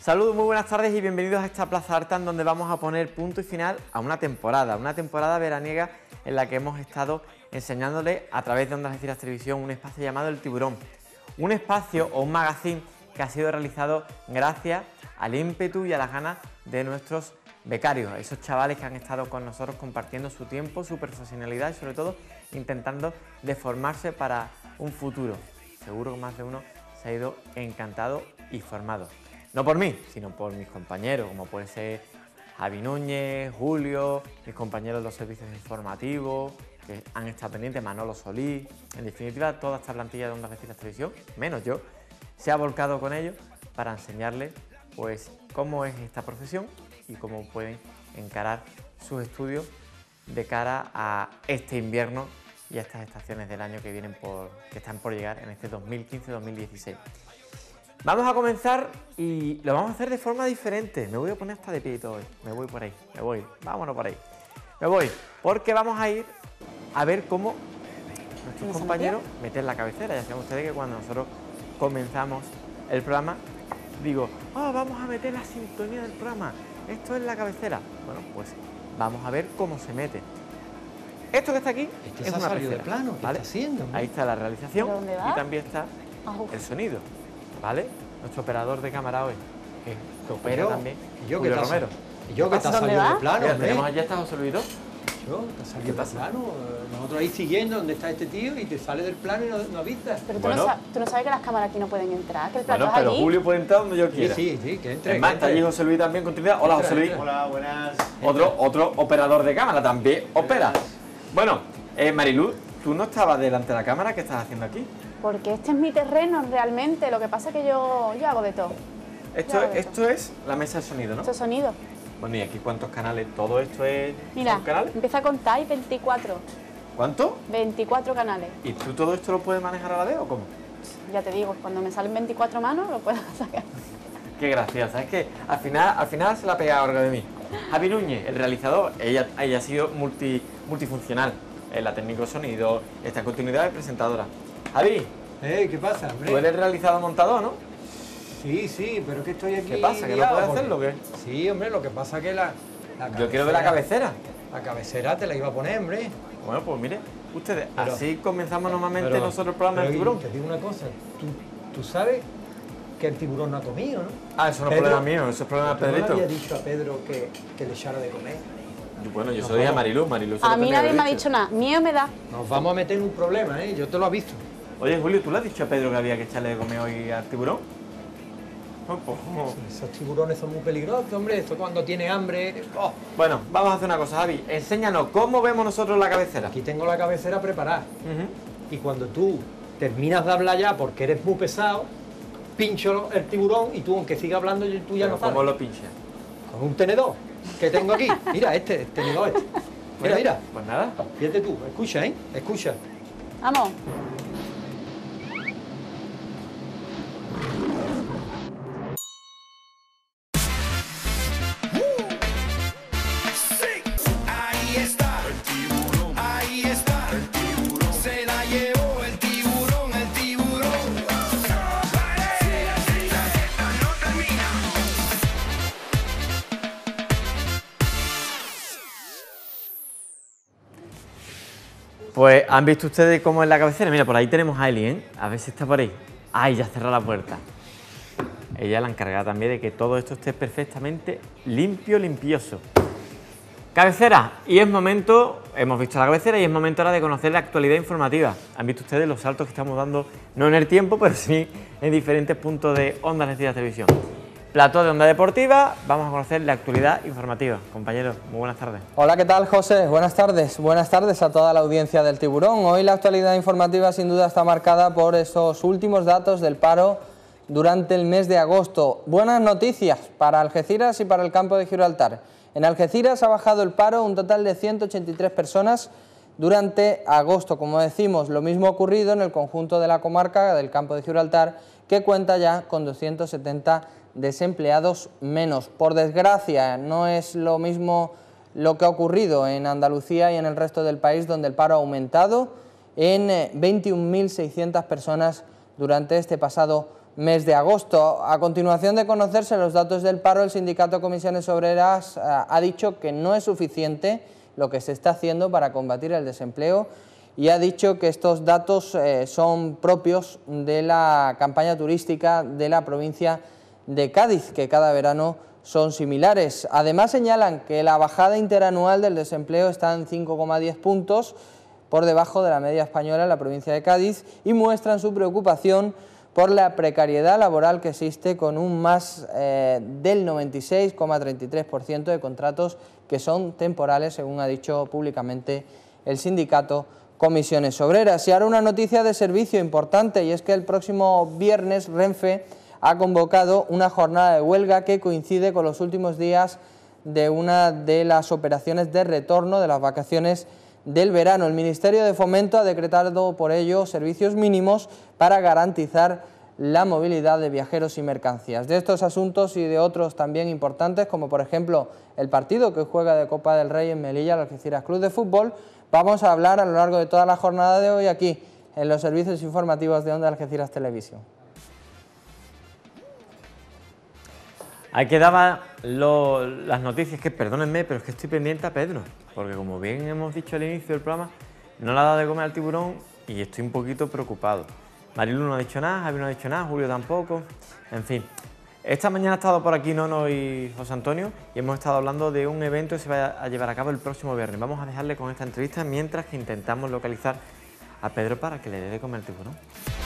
Saludos, muy buenas tardes y bienvenidos a esta Plaza Arta, en donde vamos a poner punto y final a una temporada veraniega en la que hemos estado enseñándole a través de Ondas Algeciras Televisión un espacio llamado El Tiburón. Un espacio o un magazine que ha sido realizado gracias al ímpetu y a las ganas de nuestros becarios, esos chavales que han estado con nosotros compartiendo su tiempo, su profesionalidad y sobre todo intentando de formarse para un futuro. Seguro que más de uno se ha ido encantado y formado. No por mí, sino por mis compañeros, como puede ser Javi Núñez, Julio, mis compañeros de los servicios informativos, que han estado pendientes, Manolo Solís, en definitiva toda esta plantilla de Ondas Algeciras Televisión, menos yo, se ha volcado con ellos para enseñarles pues cómo es esta profesión y cómo pueden encarar sus estudios de cara a este invierno y a estas estaciones del año que están por llegar en este 2015-2016. Vamos a comenzar y lo vamos a hacer de forma diferente. Me voy a poner hasta de pie y todo hoy. Me voy por ahí, vámonos por ahí. Me voy, porque vamos a ir a ver cómo nuestros compañeros meten la cabecera. Ya saben ustedes que cuando nosotros comenzamos el programa, digo, vamos a meter la sintonía del programa. Esto es la cabecera. Bueno, pues vamos a ver cómo se mete. Esto que está aquí es una cabecera, de plano. ¿Qué ¿vale? está haciendo? Ahí está la realización y también está el sonido, ¿vale? Nuestro operador de cámara hoy, que opera también, Julio Romero. ¿Y yo que te ha salido de plano? Mira, tenemos allá a José Luis. Yo, te ha salido de plano. Nosotros ahí siguiendo dónde está este tío y te sale del plano y no avistas. Pero tú no sabes que las cámaras aquí no pueden entrar, que el plato es pero allí. Julio puede entrar donde yo quiera. Sí, que entre. Es más, está allí José Luis también, continuidad. Hola, José Luis. Hola, buenas. Otro operador de cámara, también opera. Bueno, Mariluz, tú no estabas delante de la cámara, ¿qué estás haciendo aquí? Porque este es mi terreno realmente, lo que pasa es que yo hago de todo. Esto es la mesa de sonido, ¿no? Esto es sonido. Bueno, ¿y aquí cuántos canales? ¿Todo esto es Mira, canales? empieza a contar y 24. ¿Cuánto? 24 canales. ¿Y tú todo esto lo puedes manejar a la vez o cómo? Ya te digo, cuando me salen 24 manos lo puedo sacar. Qué graciosa, es que al final se la ha pegado algo de mí. Javi Núñez, el realizador, ella ha sido multifuncional. La técnico de sonido, está en continuidad de presentadora. Javi, ¿Qué pasa, hombre? tú eres realizador montador, ¿no? Sí, pero que estoy aquí. ¿Qué pasa? ¿Que no puedes hacerlo o qué? Sí, hombre, lo que pasa es que la cabecera, Yo quiero ver la cabecera. La cabecera te la iba a poner, hombre. Bueno, pues mire, ustedes, Pero- así comenzamos normalmente nosotros el programa del Tiburón. Te digo una cosa, tú sabes que el tiburón no ha comido, ¿no? Eso no es problema mío, eso es problema de ¿Tú no le Pedrito. había dicho a Pedro que le echara de comer? Bueno, yo se lo dije a Mariluz se lo A mí tenía nadie que me ha haber dicho nada, miedo me da. Nos vamos a meter en un problema, ¿eh? Yo te lo aviso. Oye, Julio, ¿tú le has dicho a Pedro que había que echarle de comer hoy al tiburón? No, pues, no. Esos tiburones son muy peligrosos, hombre. Esto cuando tiene hambre... ¡Oh! Bueno, vamos a hacer una cosa, Javi. Enséñanos cómo vemos nosotros la cabecera. Aquí tengo la cabecera preparada. Ujú. Y cuando tú terminas de hablar ya porque eres muy pesado, pincho el tiburón y tú, aunque siga hablando, tú ya Pero no sabes. ¿cómo lo pinchas? Con un tenedor que tengo aquí. Mira, el tenedor este. Mira. Pues nada. Fíjate tú, escucha, ¿eh? Escucha. Vamos. Pues han visto ustedes cómo es la cabecera. Mira, por ahí tenemos a Eli, ¿eh? A ver si está por ahí. ¡Ay, ya cerró la puerta! Ella es la encargada también de que todo esto esté perfectamente limpio, limpioso. Cabecera, y es momento, hemos visto la cabecera y es momento ahora de conocer la actualidad informativa. Han visto ustedes los saltos que estamos dando, no en el tiempo, pero sí en diferentes puntos de Ondas Algeciras Televisión. Plató de Onda Deportiva, vamos a conocer la actualidad informativa. Compañeros, muy buenas tardes. Hola, ¿qué tal, José? Buenas tardes a toda la audiencia del Tiburón. Hoy la actualidad informativa sin duda está marcada por esos últimos datos del paro durante el mes de agosto. Buenas noticias para Algeciras y para el campo de Gibraltar. En Algeciras ha bajado el paro un total de 183 personas durante agosto. Como decimos, lo mismo ha ocurrido en el conjunto de la comarca del campo de Gibraltar, que cuenta ya con 270 desempleados menos. Por desgracia, no es lo mismo lo que ha ocurrido en Andalucía y en el resto del país, donde el paro ha aumentado en 21.600 personas durante este pasado mes de agosto. A continuación de conocerse los datos del paro, el sindicato Comisiones Obreras ha dicho que no es suficiente lo que se está haciendo para combatir el desempleo y ha dicho que estos datos son propios de la campaña turística de la provincia de Cádiz, que cada verano son similares. Además señalan que la bajada interanual del desempleo está en 5,10 puntos por debajo de la media española en la provincia de Cádiz y muestran su preocupación por la precariedad laboral que existe, con un más del 96,33% de contratos que son temporales, según ha dicho públicamente el sindicato Comisiones Obreras. Y ahora una noticia de servicio importante, y es que el próximo viernes Renfe ha convocado una jornada de huelga que coincide con los últimos días de una de las operaciones de retorno de las vacaciones del verano. El Ministerio de Fomento ha decretado por ello servicios mínimos para garantizar la movilidad de viajeros y mercancías. De estos asuntos y de otros también importantes, como por ejemplo el partido que juega de Copa del Rey en Melilla, el Algeciras Club de Fútbol, vamos a hablar a lo largo de toda la jornada de hoy aquí en los servicios informativos de Onda Algeciras Televisión. Ahí quedaban las noticias, que perdónenme, pero es que estoy pendiente a Pedro, porque como bien hemos dicho al inicio del programa, no le ha dado de comer al tiburón y estoy un poquito preocupado. Marilu no ha dicho nada, Javi no ha dicho nada, Julio tampoco, en fin. Esta mañana ha estado por aquí Nono y José Antonio y hemos estado hablando de un evento que se va a llevar a cabo el próximo viernes. Vamos a dejarle con esta entrevista mientras que intentamos localizar a Pedro para que le dé de comer al tiburón.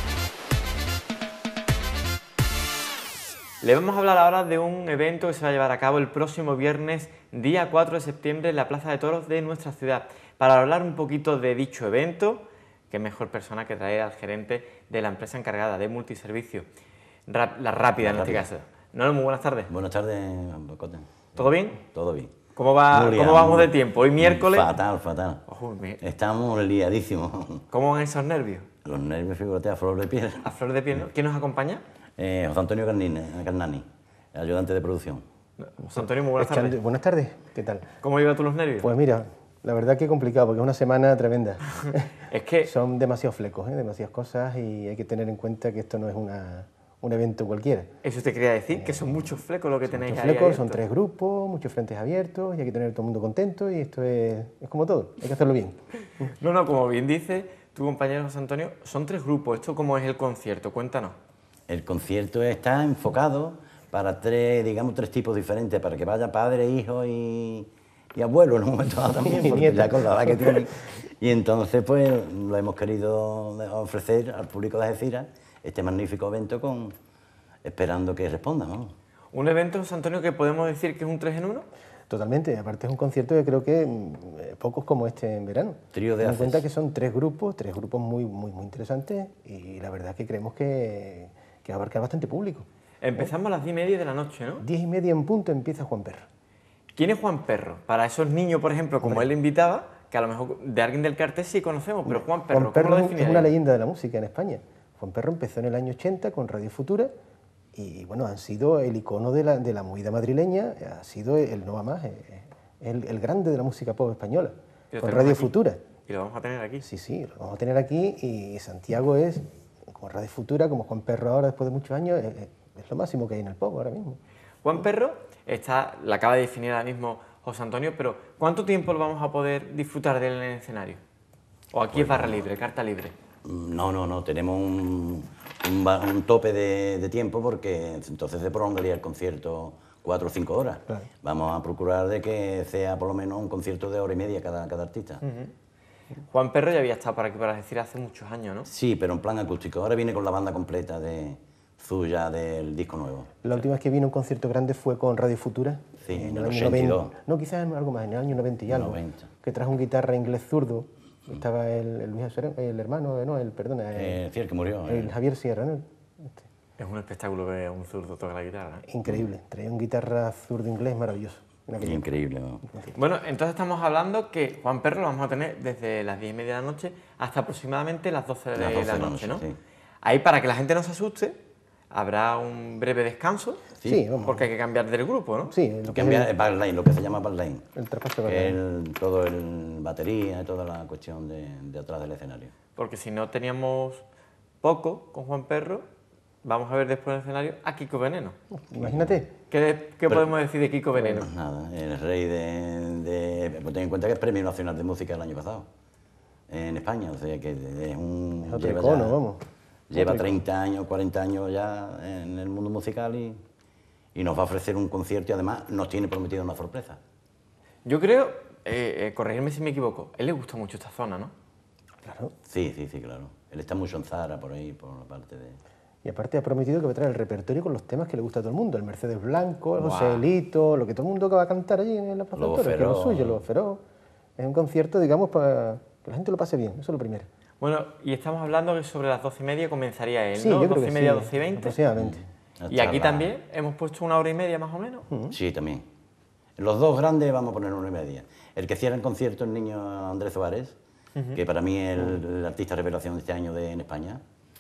Le vamos a hablar ahora de un evento que se va a llevar a cabo el próximo viernes, día 4 de septiembre, en la Plaza de Toros de nuestra ciudad. Para hablar un poquito de dicho evento, qué mejor persona que traer al gerente de la empresa encargada de multiservicio, La Rápida en este caso. No, muy buenas tardes. Buenas tardes, Bocote. ¿Todo bien? Todo bien. ¿Cómo vamos de tiempo? Hoy miércoles. Fatal. Ojo, Estamos liadísimos. ¿Cómo van esos nervios? Los nervios, fíjate, a flor de piel. A flor de piel, ¿no? ¿Quién nos acompaña? José Antonio Carnani, ayudante de producción. José Antonio, muy buenas tardes. Buenas tardes, ¿qué tal? ¿Cómo llevas tú los nervios? Pues mira, la verdad que es complicado porque es una semana tremenda. Es que son demasiados flecos, demasiadas cosas, y hay que tener en cuenta que esto no es un evento cualquiera. Eso te quería decir, que son muchos flecos lo que tenéis ahí. Flecos, son 3 grupos, muchos frentes abiertos, y hay que tener todo el mundo contento, y esto es como todo, hay que hacerlo bien. No, como bien dice tu compañero José Antonio, son 3 grupos. ¿Esto cómo es el concierto? Cuéntanos. El concierto está enfocado para 3 tipos diferentes, para que vaya padre, hijo y abuelo en un momento dado también, porque ya con la edad que tienen. Y entonces pues lo hemos querido ofrecer al público de Algeciras, este magnífico evento, esperando que respondan, ¿no? Un evento, José Antonio, que podemos decir que es un 3 en 1. Totalmente, aparte es un concierto que creo que pocos como este en verano. Trío de Ten en haces. cuenta que son 3 grupos muy interesantes, y la verdad es que creemos que va a abarcar bastante público. Empezamos a las 10:30 de la noche, ¿no? 10:30 en punto empieza Juan Perro. ¿Quién es Juan Perro? Para esos niños, por ejemplo, como él invitaba, que a lo mejor de alguien del cartel sí conocemos, pero Juan Perro, ¿cómo lo es definirías? una leyenda de la música en España. Juan Perro empezó en el año 80 con Radio Futura, y bueno, han sido el icono de la movida madrileña, ha sido el no va más, el grande de la música pop española, con Radio Futura. Y lo vamos a tener aquí. Sí, lo vamos a tener aquí, y Santiago es, como Radio Futura, como Juan Perro ahora después de muchos años, es lo máximo que hay en el pop ahora mismo. Juan Perro la acaba de definir ahora mismo José Antonio, pero ¿cuánto tiempo lo vamos a poder disfrutar de él en el escenario? ¿O aquí es barra libre, carta libre? No, tenemos un tope de tiempo, porque entonces se prolongaría el concierto 4 o 5 horas. Claro. Vamos a procurar de que sea por lo menos un concierto de 1h30 cada artista. Juan Perro ya había estado por aquí, para decir, hace muchos años, ¿no? Sí, pero en plan acústico. Ahora viene con la banda completa de suya del disco nuevo. La última vez que vino un concierto grande fue con Radio Futura. Sí, en el año 82. 90. No, quizás algo más, en el año 90 y algo. 90. Que trajo un guitarra inglés zurdo. Estaba el hermano, el que murió. el Javier Sierra, ¿no? Es un espectáculo ver un zurdo tocar la guitarra, ¿eh? Increíble, traía un guitarra zurdo inglés maravilloso. Increíble, ¿no? Bueno, entonces estamos hablando que Juan Perro lo vamos a tener desde las 10:30 de la noche hasta aproximadamente las 12 de la noche, ¿no? Sí. Ahí, para que la gente no se asuste, habrá un breve descanso, Sí, vamos. porque hay que cambiar del grupo, ¿no? Sí, lo que Cambiar es el backline, lo que se llama backline. el traspaso Que de es todo el batería y toda la cuestión de atrás del escenario. Porque si no teníamos poco con Juan Perro, vamos a ver después en el escenario a Kiko Veneno. Imagínate. ¿Qué podemos decir de Kiko Veneno? Pues nada, el rey pues ten en cuenta que es Premio Nacional de Música el año pasado, en España, o sea que es un... Es otro icono, vamos. Lleva 30 años, 40 años ya en el mundo musical y nos va a ofrecer un concierto y además nos tiene prometido una sorpresa. Yo creo, corregirme si me equivoco, a él le gusta mucho esta zona, ¿no? Claro. Sí, claro. Él está mucho en Zara, por ahí, por la parte de... Y aparte ha prometido que va a traer el repertorio con los temas que le gusta a todo el mundo. El Mercedes Blanco, el Joselito, lo que todo el mundo va a cantar allí en la Plaza de Toros, que es lo suyo, Lobo Feroz. Es un concierto, digamos, para que la gente lo pase bien, eso es lo primero. Bueno, y estamos hablando que sobre las 12:30 comenzaría él, Sí, ¿no? yo creo 12:30, que sí, 12:20. aproximadamente. Y aquí también hemos puesto 1 hora y media más o menos. Sí, también. Los dos grandes vamos a poner 1:30. El que cierra el concierto, el niño Andrés Suárez, que para mí es el artista revelación de este año en España.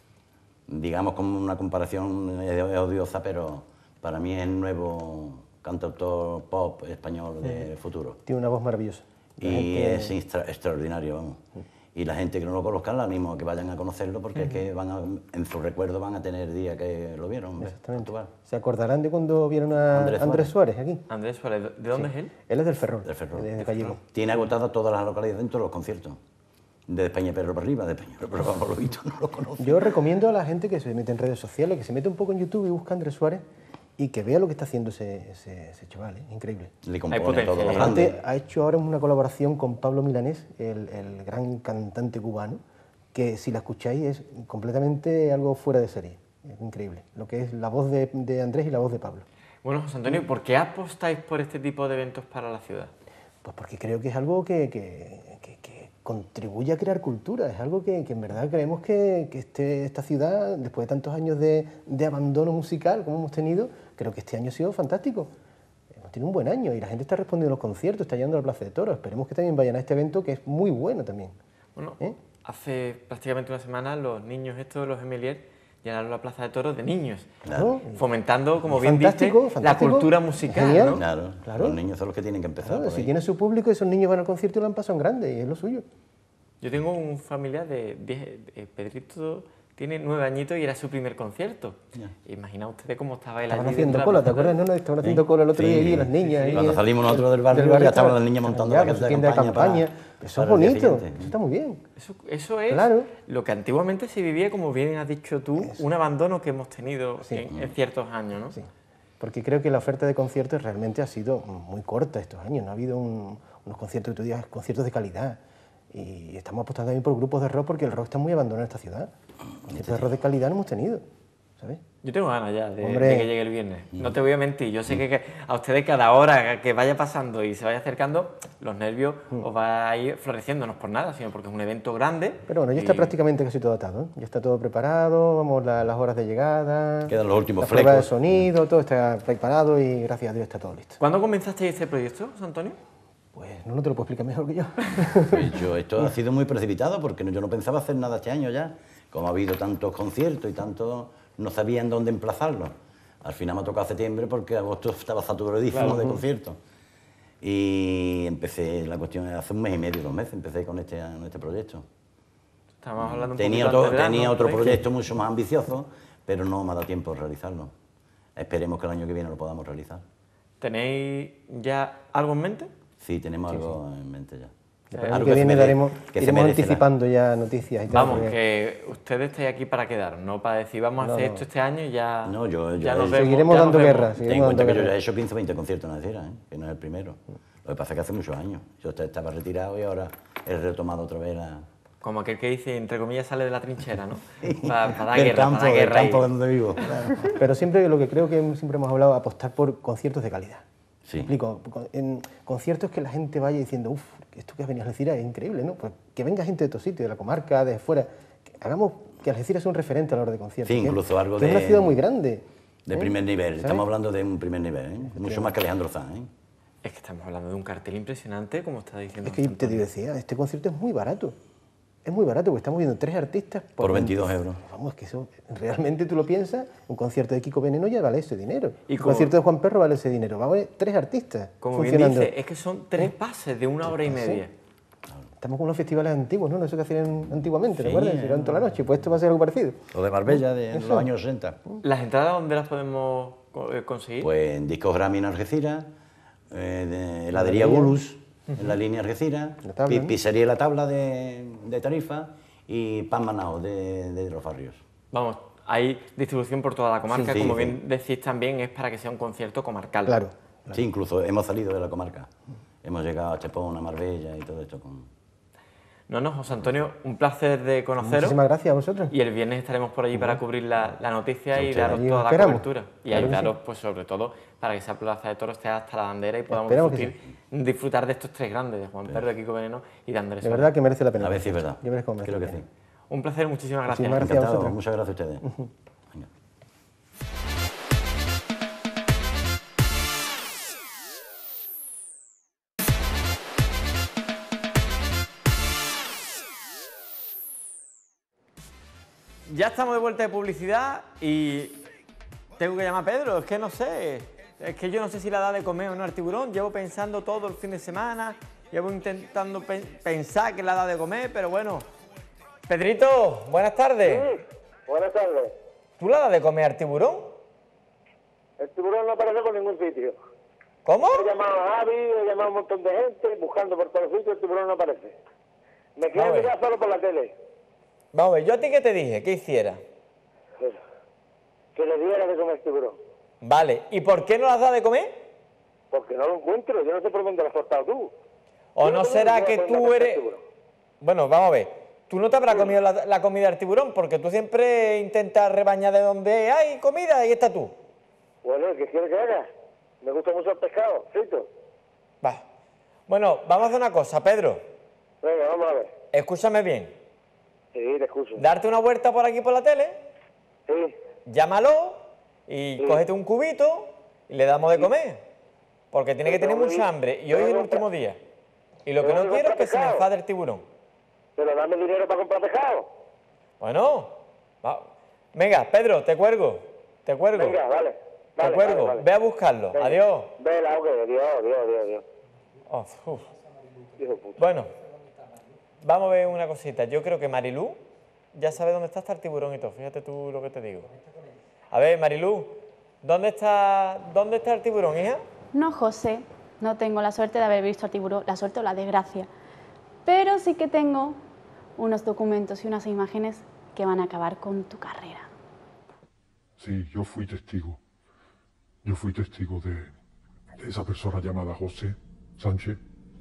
Digamos como una comparación es odiosa, pero para mí es el nuevo cantautor pop español del futuro. Tiene una voz maravillosa. Y es extraordinario, vamos. Y la gente que no lo conozca, la animo a que vayan a conocerlo porque es que en su recuerdo van a tener días que lo vieron. ¿Ves? Exactamente. ¿Se acordarán de cuando vieron a Andrés Suárez aquí? Andrés Suárez, ¿de dónde es él? Él es del Ferrol. Del Ferrol. De Gallego. Tiene agotadas todas las localidades dentro de los conciertos. De Peñaperro para arriba, de Peñaperro para abajo, lo visto, no lo conozco. Yo recomiendo a la gente que se mete en redes sociales, que se mete un poco en YouTube y busca a Andrés Suárez y que vea lo que está haciendo ese chaval, increíble. Le compone todo lo Aparte, grande. ha hecho ahora una colaboración con Pablo Milanés, el gran cantante cubano, que si la escucháis es completamente algo fuera de serie. Es increíble, lo que es la voz de Andrés y la voz de Pablo. Bueno, José Antonio, ¿por qué apostáis por este tipo de eventos para la ciudad? Pues porque creo que es algo que contribuye a crear cultura, es algo que en verdad creemos que esta ciudad, después de tantos años de abandono musical como hemos tenido, creo que este año ha sido fantástico. Hemos tenido un buen año y la gente está respondiendo a los conciertos, está yendo a la Plaza de Toros. Esperemos que también vayan a este evento que es muy bueno también. Bueno, hace prácticamente una semana los niños estos, los Emilier, llenaron la Plaza de Toros de niños, Claro. fomentando, como Es bien fantástico, viste, la fantástico. cultura musical, Genial. ¿no? Claro, los niños son los que tienen que empezar. Claro, por si ahí. tiene su público, esos niños van al concierto y lo han pasado en grande y es lo suyo. Yo tengo un familiar de 10, Pedrito tiene 9 añitos y era su primer concierto. Imagina ustedes cómo estaba él Estaban allí haciendo dentro de la cola, ¿te Plaza de acuerdas? No, estaban haciendo cola el otro día allí, las niñas. ahí, Cuando salimos nosotros del barrio, ya estaban las niñas montando ya, la con su tienda de campaña. Eso es para el día bonito, siguiente. eso está muy bien. Eso es Claro. lo que antiguamente se vivía, como bien has dicho tú, un abandono que hemos tenido Sí. en ciertos años, ¿no? Sí, porque creo que la oferta de conciertos realmente ha sido muy corta estos años. No ha habido unos conciertos que tú digas, conciertos de calidad. Y estamos apostando también por grupos de rock porque el rock está muy abandonado en esta ciudad. Conciertos de rock de calidad no hemos tenido, ¿sabes? Yo tengo ganas ya de Hombre. que llegue el viernes. No te voy a mentir, yo sé que a ustedes cada hora que vaya pasando y se vaya acercando, los nervios os va a ir floreciendo, no es por nada, sino porque es un evento grande. Pero bueno, ya está prácticamente casi todo atado, ¿eh? Ya está todo preparado, vamos, las horas de llegada, Quedan los últimos las pruebas de flecos. sonido, todo está preparado y gracias a Dios está todo listo. ¿Cuándo comenzasteis este proyecto, José Antonio? Pues no te lo puedo explicar mejor que yo. Esto ha sido muy precipitado porque yo no pensaba hacer nada este año ya. Como ha habido tantos conciertos y tantos, no sabían dónde emplazarlos. Al final me ha tocado septiembre porque agosto estaba saturadísimo de conciertos. Y empecé la cuestión hace 1 mes y medio, 2 meses, empecé con este proyecto. Estamos hablando un Tenía poquito antes de verano, otro por ahí. proyecto mucho más ambicioso, pero no me ha dado tiempo de realizarlo. Esperemos que el año que viene lo podamos realizar. ¿Tenéis ya algo en mente? Sí, tenemos algo en mente ya. El año Algo que se viene mere- que se iremos merecerá. anticipando ya noticias y tal. Vamos, porque que ustedes estáis aquí para quedar, no para decir vamos a hacer esto este año y ya, No, yo ya nos he- vemos. seguiremos ya nos dando vemos. guerra. Ten en seguiremos cuenta dando que yo ya guerra. he hecho 15 o 20 conciertos en Algeciras, que no es el primero. Lo que pasa es que hace muchos años. Yo estaba retirado y ahora he retomado otra vez la... Como aquel que dice, entre comillas, sale de la trinchera, ¿no? Para dar del guerra, campo, para dar del guerra. campo ahí. donde vivo. Pero siempre lo que creo que siempre hemos hablado, apostar por conciertos de calidad. Sí. ¿Me explico? En conciertos que la gente vaya diciendo, uff, esto que has venido a Algeciras es increíble, ¿no? Pues que venga gente de otro sitio, de la comarca, de fuera. Que hagamos que Algeciras sea un referente a la hora de conciertos. Sí, que- incluso algo que es de- una ciudad muy grande. De ¿eh? primer nivel. ¿Sabes? Estamos hablando de un primer nivel, ¿eh? Mucho más que Alejandro Sanz, ¿eh? Es que estamos hablando de un cartel impresionante, como está diciendo. Es que José te Antonio. decía, este concierto es muy barato. Es muy barato porque estamos viendo 3 artistas Por 22 euros. Vamos, que eso, realmente tú lo piensas, un concierto de Kiko Veneno ya vale ese dinero. Y Un como- concierto de Juan Perro vale ese dinero. Va a haber 3 artistas Como bien funcionando. dice, es que son 3 pases de 1 hora y media. Estamos con unos festivales antiguos, ¿no? Eso que hacían antiguamente, Sí, ¿recuerdas? Eran toda la noche, pues esto va a ser algo parecido. Lo de Marbella de Eso. los años 60. ¿Las entradas dónde las podemos conseguir? Pues en Discos Grammy en Algeciras, de heladería Gulus en la línea Algeciras, La Tabla, ¿no? pizzería La Tabla de Tarifa y Pan Manao de Los Barrios. Vamos, hay distribución por toda la comarca, Sí, como sí. bien decís también, es para que sea un concierto comarcal. Claro. Sí, incluso hemos salido de la comarca. Hemos llegado a Chepón, a Marbella y todo esto con... No, José Antonio, un placer de conoceros. Muchísimas gracias a vosotros. Y el viernes estaremos por allí para cubrir la noticia y Muchas daros gracias. toda la Esperamos. cobertura. Y Claro que ayudaros, pues sobre todo, para que esa plaza de toros esté hasta la bandera y podamos Esperamos que disfrutar de estos tres grandes, de Juan Perro, de Kiko Veneno y de Andrés De Suárez. verdad que merece la pena. A ver si es verdad. Yo merezco, merece Creo la que pena. sí. Un placer, muchísimas gracias. Muchísimas gracias a Encantado. vosotros. Muchas gracias a ustedes. Venga. Ya estamos de vuelta de publicidad y tengo que llamar a Pedro, es que no sé. Es que yo no sé si la da de comer o no al tiburón. Llevo pensando todo el fin de semana, llevo intentando pensar que la da de comer, pero bueno. Pedrito, buenas tardes. Sí, buenas tardes. ¿Tú la das de comer al tiburón? El tiburón no aparece por ningún sitio. ¿Cómo? He llamado a Javi, he llamado a un montón de gente, buscando por todos los sitios, el tiburón no aparece. Me quiero Vale. mirar solo por la tele. Vamos a ver, ¿yo a ti qué te dije? ¿Qué hiciera? Que le diera de comer tiburón. Vale, ¿y por qué no las da de comer? Porque no lo encuentro, yo no sé por dónde lo has cortado tú. ¿O Yo no sé será dónde que voy a poner tú la pesca eres...? del tiburón. Bueno, vamos a ver. Tú no te habrás comido la comida del tiburón, porque tú siempre intentas rebañar de donde hay comida y está tú. Bueno, ¿qué quieres que haga? Me gusta mucho el pescado, frito. Va. Bueno, vamos a hacer una cosa, Pedro. Venga, vamos a ver. Escúchame bien. Sí, te escucho. Darte una vuelta por aquí por la tele, Sí, llámalo y Sí. cógete un cubito y le damos de comer. Porque tiene que Pero tener no mucha me- hambre y hoy pero es el no último me- día. Y lo que pero no no quiero es compra que se me pescado. enfade el tiburón. pero dame dinero para comprar pescado. Bueno, venga, Pedro, te cuelgo. Te cuelgo. Venga, vale. Te Vale, cuelgo. vale, vale. Ve a buscarlo. Venga. Adiós. Vela, ok, adiós. Oh, uf. Hijo de puta. Bueno, vamos a ver una cosita. Yo creo que Marilú ya sabe dónde está el tiburón y todo. Fíjate tú lo que te digo. A ver, Marilú, ¿dónde está el tiburón, hija? No, José, no tengo la suerte de haber visto al tiburón, la suerte o la desgracia. Pero sí que tengo unos documentos y unas imágenes que van a acabar con tu carrera. Sí, yo fui testigo. Yo fui testigo de esa persona llamada José Sánchez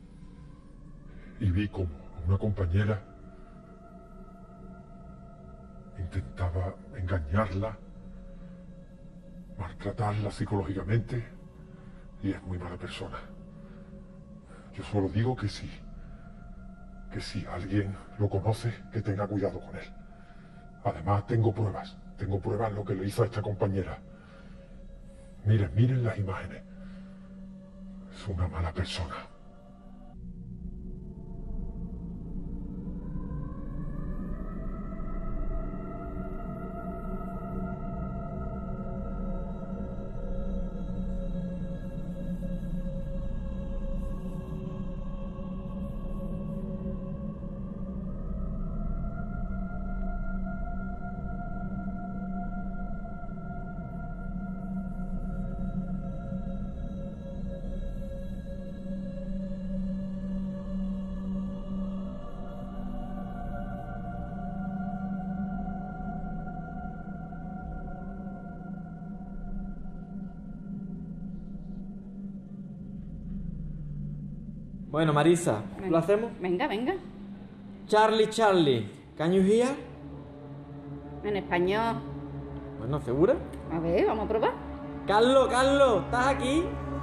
y vi como una compañera intentaba engañarla, maltratarla psicológicamente y es muy mala persona. Yo solo digo que si alguien lo conoce, que tenga cuidado con él. Además, tengo pruebas lo que le hizo a esta compañera. Miren las imágenes. Es una mala persona. Bueno, Marisa, ¿lo hacemos? Venga, venga. Charlie, can you hear? En español. Bueno, ¿segura? A ver, vamos a probar. Carlos, ¿estás aquí?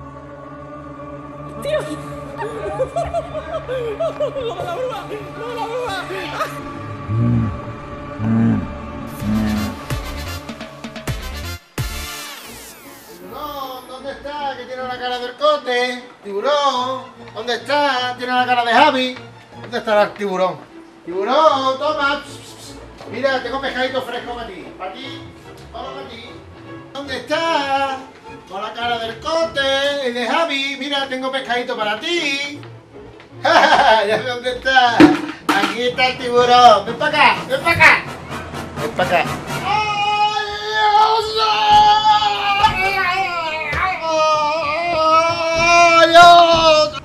Tiburón, ¿dónde está? Que tiene la cara del cote. Tiburón, ¿dónde está? Tiene la cara de Javi. ¿Dónde estará el tiburón? Tiburón, toma. Mira, tengo pescadito fresco para ti. Para ti, todo para ti. ¿Dónde está? Con la cara del cote y de Javi. Mira, tengo pescadito para ti. Ya sé dónde está. Aquí está el tiburón. Ven para acá, ven para acá. Ven para acá. ¡Ay, Dios!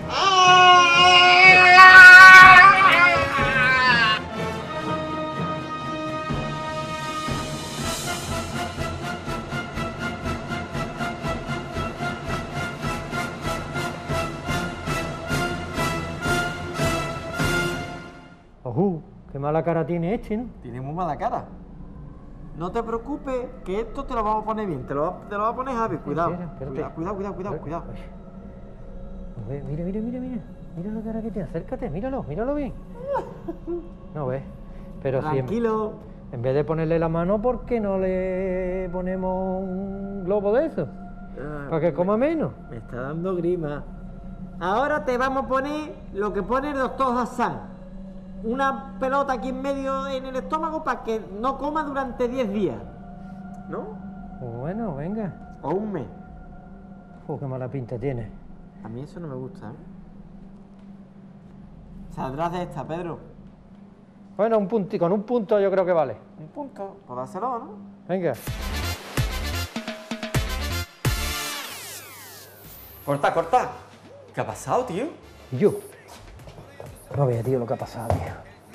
Qué mala cara tiene este, ¿no? Tiene muy mala cara. No te preocupes, que esto te lo vamos a poner bien. Te lo va a poner Javi, cuidado. Espérate. Cuidado. A ver, mira. Mira la cara que tiene, acércate, míralo bien. No ves. Pero tranquilo. Si en vez de ponerle la mano, ¿por qué no le ponemos un globo de eso? Para que coma menos. Me está dando grima. Ahora te vamos a poner lo que pone el doctor Hassan. Una pelota aquí en medio en el estómago para que no coma durante 10 días. ¿No? Bueno, venga. O un mes. Qué mala pinta tiene. A mí eso no me gusta, ¿eh? Saldrás de esta, Pedro. Bueno, con un punto yo creo que vale. Un punto, por dárselo, ¿no? Venga. Corta. ¿Qué ha pasado, tío? Yo. No veas, tío, lo que ha pasado, tío.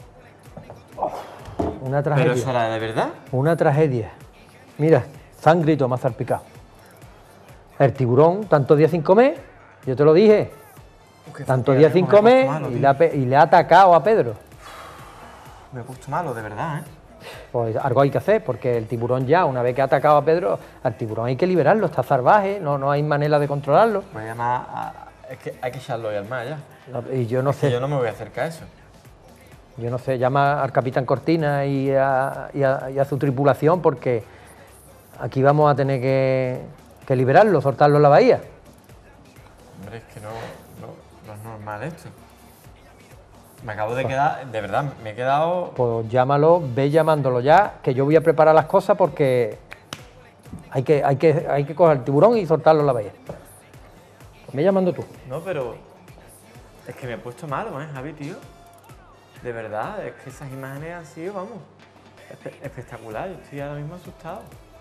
Una tragedia. ¿Pero eso era de verdad? Una tragedia. Mira, sangre y toma salpicado. El tiburón, tantos días sin comer, yo te lo dije. Tantos días sin comer y le ha atacado a Pedro. Me he puesto malo, de verdad, ¿eh? Pues algo hay que hacer, porque el tiburón ya, una vez que ha atacado a Pedro, al tiburón hay que liberarlo, está salvaje, no hay manera de controlarlo. Voy a llamar es que hay que echarlo hoy al mar ya. Y yo no sé. Yo no me voy a acercar a eso. Yo no sé, llama al capitán Cortina y a su tripulación, porque aquí vamos a tener que liberarlo, soltarlo en la bahía. Hombre, es que no es normal esto. Me acabo de quedar, de verdad, me he quedado... Pues llámalo, ve llamándolo ya, que yo voy a preparar las cosas porque hay que coger el tiburón y soltarlo en la bahía. Ve llamando tú. No, pero es que me he puesto malo, Javi, tío. De verdad, es que esas imágenes han sido, vamos, espectacular. Yo estoy ahora mismo asustado.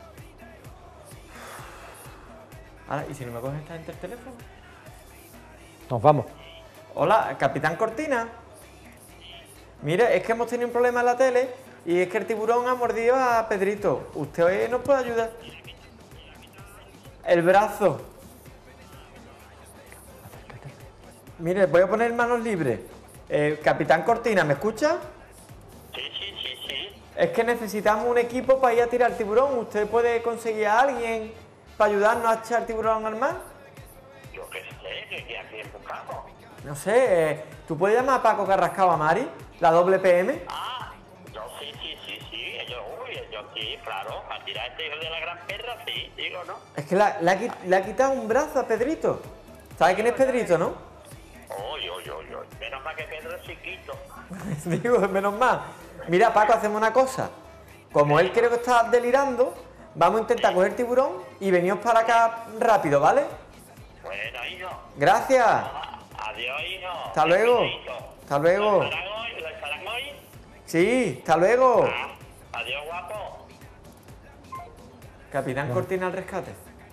Ahora, ¿y si no me coges esta gente el teléfono? Nos vamos. Hola, Capitán Cortina. Mire, es que hemos tenido un problema en la tele y es que el tiburón ha mordido a Pedrito. ¿Usted hoy nos puede ayudar? El brazo. Mire, voy a poner manos libres. Capitán Cortina, ¿me escucha? Sí. Es que necesitamos un equipo para ir a tirar el tiburón. ¿Usted puede conseguir a alguien para ayudarnos a echar el tiburón al mar? Yo qué sé, ¿qué hacen buscando? No sé, ¿tú puedes llamar a Paco Carrascal a Mari, la doble PM? Ah, yo sí, yo sí, claro, a tirar este hijo de la gran perra, sí, digo, ¿no? Es que le ha quitado un brazo a Pedrito. ¿Sabe quién es Pedrito, no? Oy, menos mal que Pedro es chiquito. Digo, menos mal. Mira, Paco, hacemos una cosa. Como él creo que está delirando, vamos a intentar coger el tiburón y venimos para acá rápido, ¿vale? Bueno, hijo. Gracias. Adiós, hijo. Hasta luego. Hasta luego. ¿Lo estarán hoy? Sí, hasta luego. Adiós, guapo. Capitán Cortina al rescate.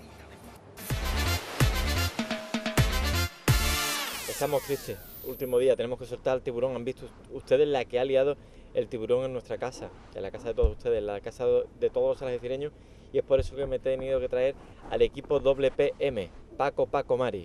Estamos tristes. Último día, tenemos que soltar al tiburón. Han visto ustedes la que ha liado el tiburón en nuestra casa, en la casa de todos ustedes, en la casa de todos los algecireños, y es por eso que me he tenido que traer al equipo WPM, Paco Mari.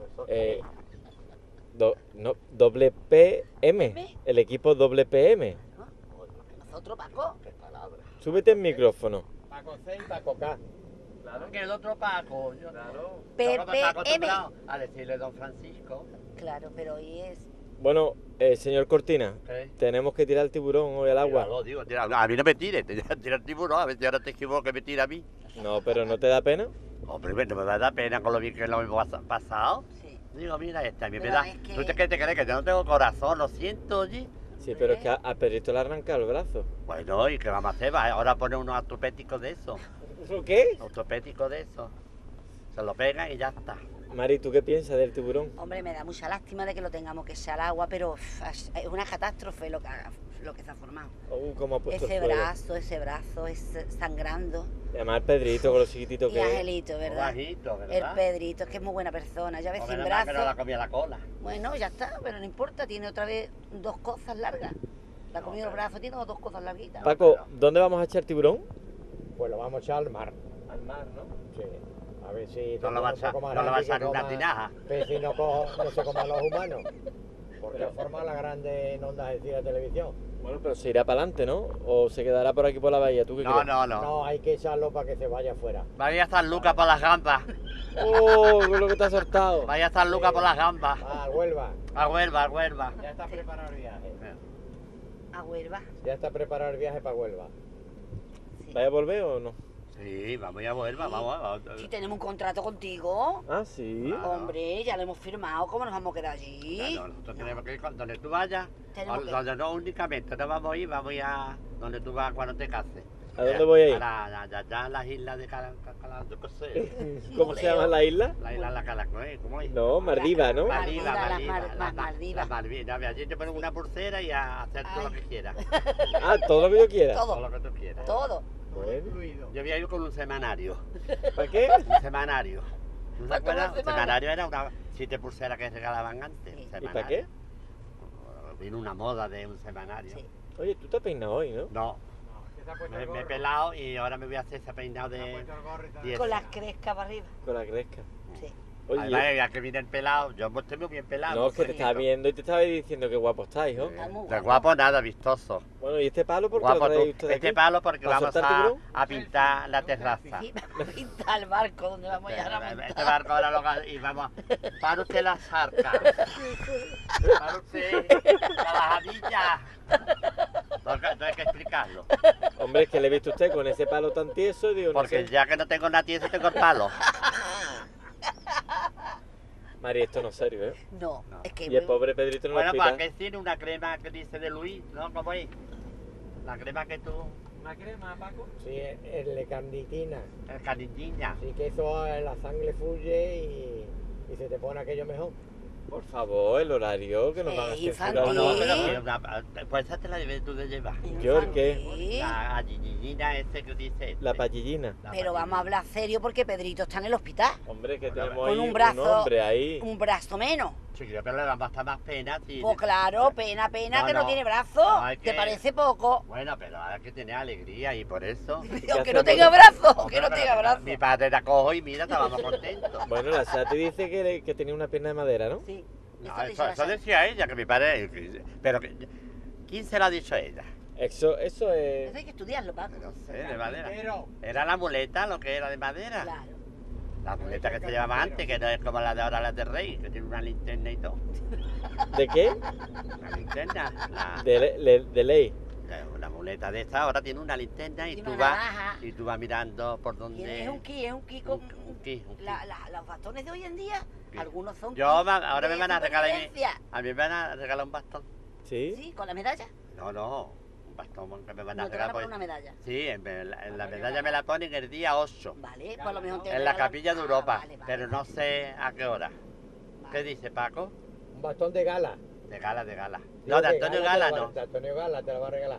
WPM, el equipo WPM. ¿Otro Paco? Súbete el micrófono. Paco C y Paco K. Claro que el otro Paco. Claro. PPM. A decirle don Francisco. Claro, pero hoy es... Bueno, señor Cortina, tenemos que tirar el tiburón hoy al agua. A mí no me tire, tira el tiburón, a ver si ahora te equivoco que me tira a mí. No, pero ¿no te da pena? Hombre, no me va a dar pena con lo bien que lo hemos pasado. Sí. Digo, mira, esta, me da... Es que... ¿Tú te crees que yo no tengo corazón? Lo siento, oye. Sí, pero es que a Pedrito le arranca el brazo. Bueno, ¿y qué vamos a hacer? Ahora pone unos ortopédicos de eso. ¿Qué? Ortopédicos de eso. Se lo pegan y ya está. Mari, ¿tú qué piensas del tiburón? Hombre, me da mucha lástima de que lo tengamos que echar al agua, pero es una catástrofe lo que se ha formado. ¿Cómo ha puesto ese el fuego? ese brazo es sangrando. Y además el Pedrito, con lo chiquitito Y que es. Angelito, ¿verdad? Bajito, ¿verdad? El Pedrito, es que es muy buena persona, ya ves, O sin menos mal brazo. que no la comía la cola. Bueno, ya está, pero no importa, tiene otra vez 2 cosas largas. La ha comido el brazo, tiene 2 cosas larguitas. Paco, ¿dónde vamos a echar tiburón? Pues lo vamos a echar al mar. Al mar, ¿no? Sí. A ver si... No lo vas a echar en una tinaja. Pero si no se coman los humanos. Porque forma las grandes ondas de cine de televisión. Bueno, pero se irá para adelante, ¿no? ¿O se quedará por aquí por la bahía? ¿Tú qué crees? No, hay que echarlo para que se vaya afuera. Vaya a San Lucas por las gambas. ¡Oh! Con lo que te ha soltado. Vaya a San Lucas por las gambas. A Huelva. A Huelva, a Huelva. Ya está preparado el viaje. A Huelva. Ya está preparado el viaje para Huelva. ¿Vaya a volver o no? Sí, vamos a Huelva, vamos. Si tenemos un contrato contigo. Ah, sí. Hombre, ya lo hemos firmado, ¿cómo nos vamos a quedar allí? Claro, nosotros tenemos que ir donde tú vayas, Tenemos que- donde no únicamente no vamos a ir, vamos a ir a donde tú vas cuando te cases. ¿A dónde voy a ir? A las islas de yo qué sé. ¿Cómo se llama la isla? La isla de la Calacoe, ¿cómo es? No, Maldivas, ¿no? Maldivas. Maldivas. Allí te ponen una pulsera y a hacer todo lo que quieras. Ah, todo lo que yo quiera. Todo lo que tú quieras. Todo. Bueno. Yo había ido con un semanario. ¿Para qué? Un semanario. ¿No te ¿Para tomar acuerdas? Un semana? semanario era una 7 pulseras que regalaban antes. ¿Y para qué? Vino una moda de un semanario. Oye, tú te has peinado hoy, ¿no? No. Me he pelado y ahora me voy a hacer ese peinado de... Con las crescas para arriba. Con la cresca. Sí. Oye, Además, ya que viene el pelado, yo estoy muy bien pelado. no, es que te estaba viendo y te estaba diciendo que guapo estáis, ¿no? De guapo nada, vistoso. Bueno, ¿y este palo por qué Guapo lo traéis tú. ustedes Este aquí? palo porque ¿Para vamos soltar tiburón? a pintar la terraza. Sí, vamos a pintar el barco donde vamos a ir a montar. Este barco ahora lo y vamos. Para usted las arcas. Para usted la bajadilla. No hay que explicarlo. Hombre, es que le he visto a usted con ese palo tan tieso, digo, no Porque sé. ya que no tengo nada tieso, tengo el palo. Mari, esto no es serio, ¿eh? No, es que... Y el pobre Pedrito no lo Bueno, explica. ¿para qué tiene una crema que dice de Luis? ¿No? ¿Cómo es? La crema que tú... ¿Una crema, Paco? Sí, el lecanditina. El caniñiña. Sí, que eso la sangre fluye y se te pone aquello mejor. Por favor, el horario, que nos van a censurar. No, pero pues esa te la debes tú de llevar. ¿Yo el qué? La añiñina ese que dice... La pallillina. Pero vamos a hablar serio porque Pedrito está en el hospital. Hombre, que tenemos Con ahí un brazo, hombre ahí. un brazo menos. Chiquillo, pero le vamos a estar más pena, tío. Pues claro, pena, No, que no no. tiene brazo. No, hay ¿Te que- parece poco? Bueno, pero hay que tener alegría y por eso... Pero que no tenga brazo, Hombre, que no pero tenga brazo. Mi padre la cojo y mira, estábamos contentos. Bueno, la Sati dice que tenía una pierna de madera, ¿no? Sí. No, eso decía ella, que mi padre... Pero, ¿quién se lo ha dicho a ella? Eso Eso es... hay que estudiarlo, Paco. No sé, de madera. Era la muleta lo que era de madera. Claro. La muleta que se llevaba antes, que no es como la de ahora, la de Rey, que tiene una linterna y todo. ¿De qué? Una linterna. De ley. La muleta de esta ahora tiene una linterna y Tiene tú una vas navaja. y tú vas mirando por donde... Es un ki con... Un ki. Los bastones de hoy en día, algunos son... Ahora de me van a regalar... supervivencia. A mí me van a regalar un bastón. ¿Sí? Sí, con la medalla. No. Un bastón que me van a No te van regalar. a poner pues- una medalla. Sí, en la medalla me la ponen el día 8. Vale, pues a lo mejor te En la regalan- capilla de Europa, vale, vale. pero no sé a qué hora. ¿Qué dice Paco? Un bastón de gala. De gala. Sí, No, de Antonio te Gala lo va- no. De Antonio Gala te lo va a regalar.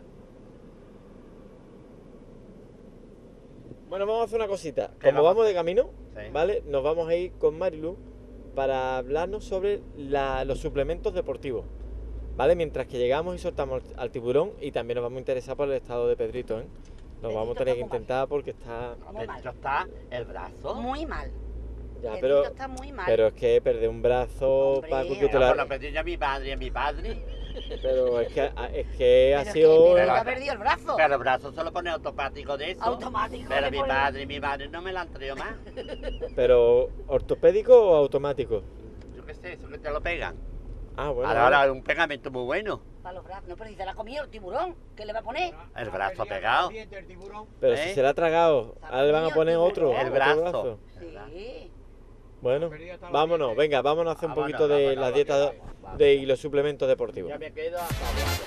Bueno, vamos a hacer una cosita. ¿Qué Como vamos? vamos de camino, Sí. ¿vale? Nos vamos a ir con Marilu para hablarnos sobre los suplementos deportivos. ¿Vale? Mientras que llegamos y soltamos al tiburón y también nos vamos a interesar por el estado de Pedrito, ¿eh? Lo vamos a tener que intentar porque está... Pedrito está el brazo. Muy mal. Ya, Pedrito pero, está muy mal. pero es que perder un brazo, Hombre, Paco, que te Pero la... por lo pedí yo a mi padre, Pero es que ha Pero sido... Pedrito ha perdido el brazo. Pero el brazo se lo pone automático de eso. Automático, Pero le mi pone- padre y mi madre no me la han traído más. Pero, ¿ortopédico o automático? Yo qué sé, eso que te lo pegan. Ah, bueno. Ahora un pegamento muy bueno. Para los brazos. No, pero si se la ha comido el tiburón, ¿qué le va a poner? El brazo pegado. Pero ¿Eh? si se la ha tragado, ahora le van a poner otro. El otro brazo. Sí. Bueno, vámonos, venga, vámonos a hacer un Vámonos, poquito de vámonos, la dieta y los suplementos deportivos. Ya me quedo hasta hablando.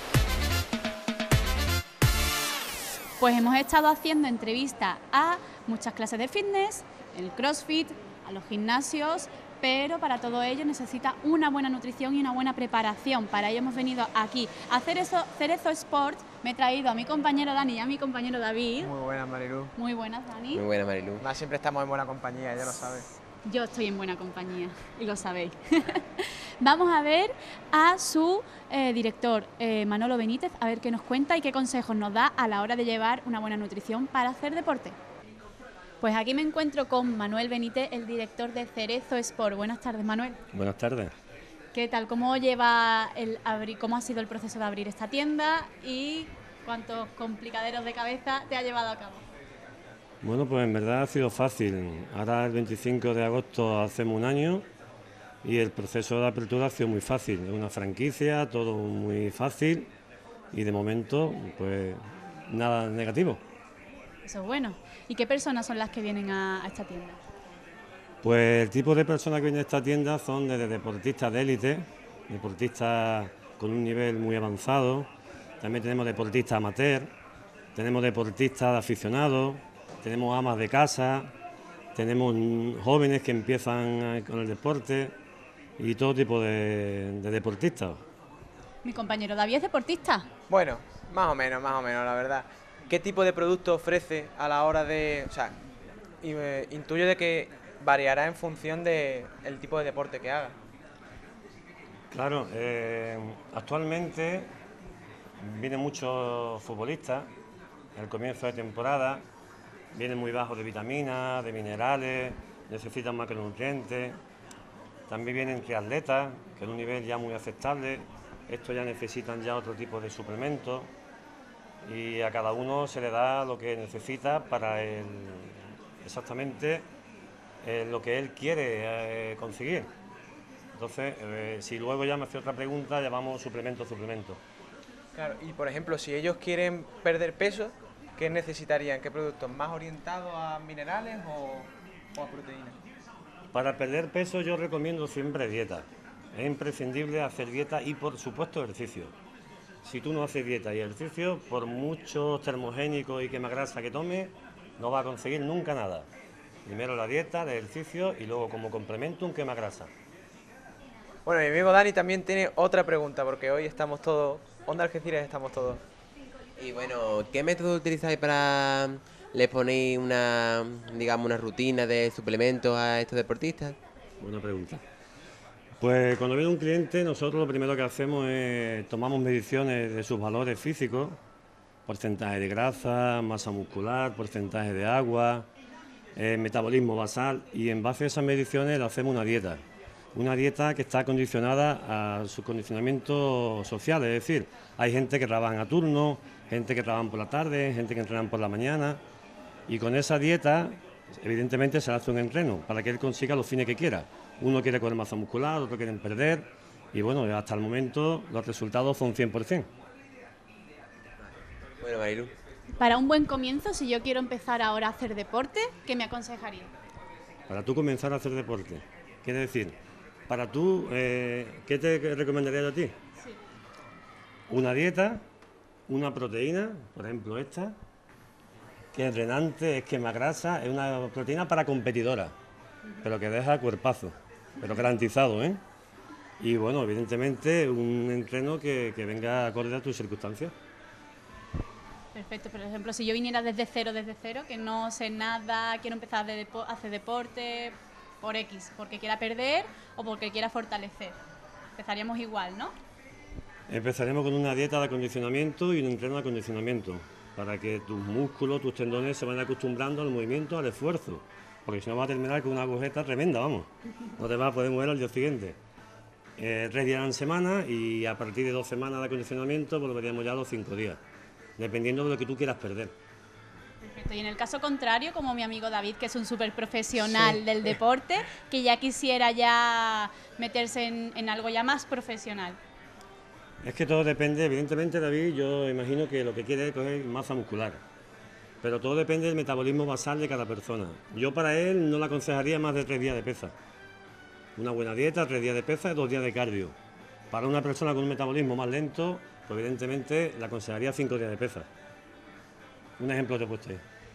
Pues hemos estado haciendo entrevistas a muchas clases de fitness, el CrossFit, a los gimnasios pero para todo ello necesita una buena nutrición y una buena preparación. Para ello hemos venido aquí a hacer eso, Cerezo Sport. Me he traído a mi compañero Dani y a mi compañero David. Muy buenas, Marilú. Muy buenas, Dani. Muy buenas, Marilú. Más siempre estamos en buena compañía, ya lo sabes. Yo estoy en buena compañía y lo sabéis. Vamos a ver a su director, Manolo Benítez, a ver qué nos cuenta y qué consejos nos da a la hora de llevar una buena nutrición para hacer deporte. Pues aquí me encuentro con Manuel Benítez, el director de Cerezo Sport. Buenas tardes, Manuel. Buenas tardes. ¿Qué tal? ¿Cómo cómo ha sido el proceso de abrir esta tienda y cuántos complicaderos de cabeza te ha llevado a cabo? Bueno, pues en verdad ha sido fácil. Ahora el 25 de agosto hacemos un año y el proceso de apertura ha sido muy fácil. Es una franquicia, todo muy fácil y de momento pues nada negativo. Eso es bueno. ¿Y qué personas son las que vienen a esta tienda? Pues el tipo de personas que vienen a esta tienda son desde deportistas de élite, deportistas con un nivel muy avanzado, también tenemos deportistas amateur, tenemos deportistas de aficionados, tenemos amas de casa, tenemos jóvenes que empiezan con el deporte y todo tipo de deportistas. Mi compañero David es deportista. Bueno, más o menos, la verdad. ¿Qué tipo de producto ofrece a la hora de...? O sea, intuyo de que variará en función del tipo de deporte que haga. Claro, actualmente vienen muchos futbolistas en el comienzo de temporada, vienen muy bajos de vitaminas, de minerales, necesitan macronutrientes. También vienen triatletas, que es un nivel ya muy aceptable, estos ya necesitan ya otro tipo de suplementos y a cada uno se le da lo que necesita para exactamente lo que él quiere conseguir. Entonces, si luego ya me hace otra pregunta, llamamos suplemento. Claro, y por ejemplo, si ellos quieren perder peso, ¿qué necesitarían? ¿Qué productos? ¿Más orientados a minerales o a proteínas? Para perder peso yo recomiendo siempre dieta. Es imprescindible hacer dieta y por supuesto ejercicio. Si tú no haces dieta y ejercicio, por muchos termogénicos y quemagrasa que tomes, no vas a conseguir nunca nada. Primero la dieta, el ejercicio y luego como complemento un quemagrasa. Bueno, mi amigo Dani también tiene otra pregunta, porque hoy estamos todos, Onda Algeciras estamos todos. Y bueno, ¿qué método utilizáis para les ponéis una rutina de suplementos a estos deportistas? Buena pregunta. Pues cuando viene un cliente, nosotros lo primero que hacemos es tomamos mediciones de sus valores físicos, porcentaje de grasa, masa muscular, porcentaje de agua, metabolismo basal, y en base a esas mediciones le hacemos una dieta que está condicionada a su condicionamiento social, es decir, hay gente que trabaja a turno, gente que trabaja por la tarde, gente que entrenan por la mañana, y con esa dieta evidentemente se le hace un entreno para que él consiga los fines que quiera. Uno quiere coger masa muscular, otro quiere perder, y bueno, hasta el momento los resultados son 100%. Bueno, Marilu. Para un buen comienzo, si yo quiero empezar ahora a hacer deporte, ¿qué me aconsejaría? Para tú comenzar a hacer deporte, quiere decir, para tú, ¿qué te recomendaría yo a ti? Sí. Una dieta, una proteína, por ejemplo esta, que es drenante, es quemagrasa, es una proteína para competidora, pero que deja cuerpazo, pero garantizado, ¿eh? Y bueno, evidentemente un entreno que venga acorde a tus circunstancias. Perfecto, por ejemplo, si yo viniera desde cero, que no sé nada, quiero empezar a hacer deporte por X, porque quiera perder o porque quiera fortalecer, empezaríamos igual, ¿no? Empezaremos con una dieta de acondicionamiento y un entreno de acondicionamiento, para que tus músculos, tus tendones se vayan acostumbrando al movimiento, al esfuerzo, porque si no vas a terminar con una agujeta tremenda, vamos, no te vas a poder mover al día siguiente. 3 días en semana y a partir de 2 semanas de acondicionamiento volveríamos ya a los 5 días, dependiendo de lo que tú quieras perder. Perfecto, y en el caso contrario, como mi amigo David, que es un súper profesional del deporte, que ya quisiera ya meterse en algo ya más profesional. Es que todo depende, evidentemente David, yo imagino que lo que quiere es coger masa muscular, pero todo depende del metabolismo basal de cada persona. Yo para él no le aconsejaría más de 3 días de pesa. Una buena dieta, 3 días de pesa y 2 días de cardio. Para una persona con un metabolismo más lento, pues evidentemente le aconsejaría 5 días de pesa. Un ejemplo te he puesto ahí.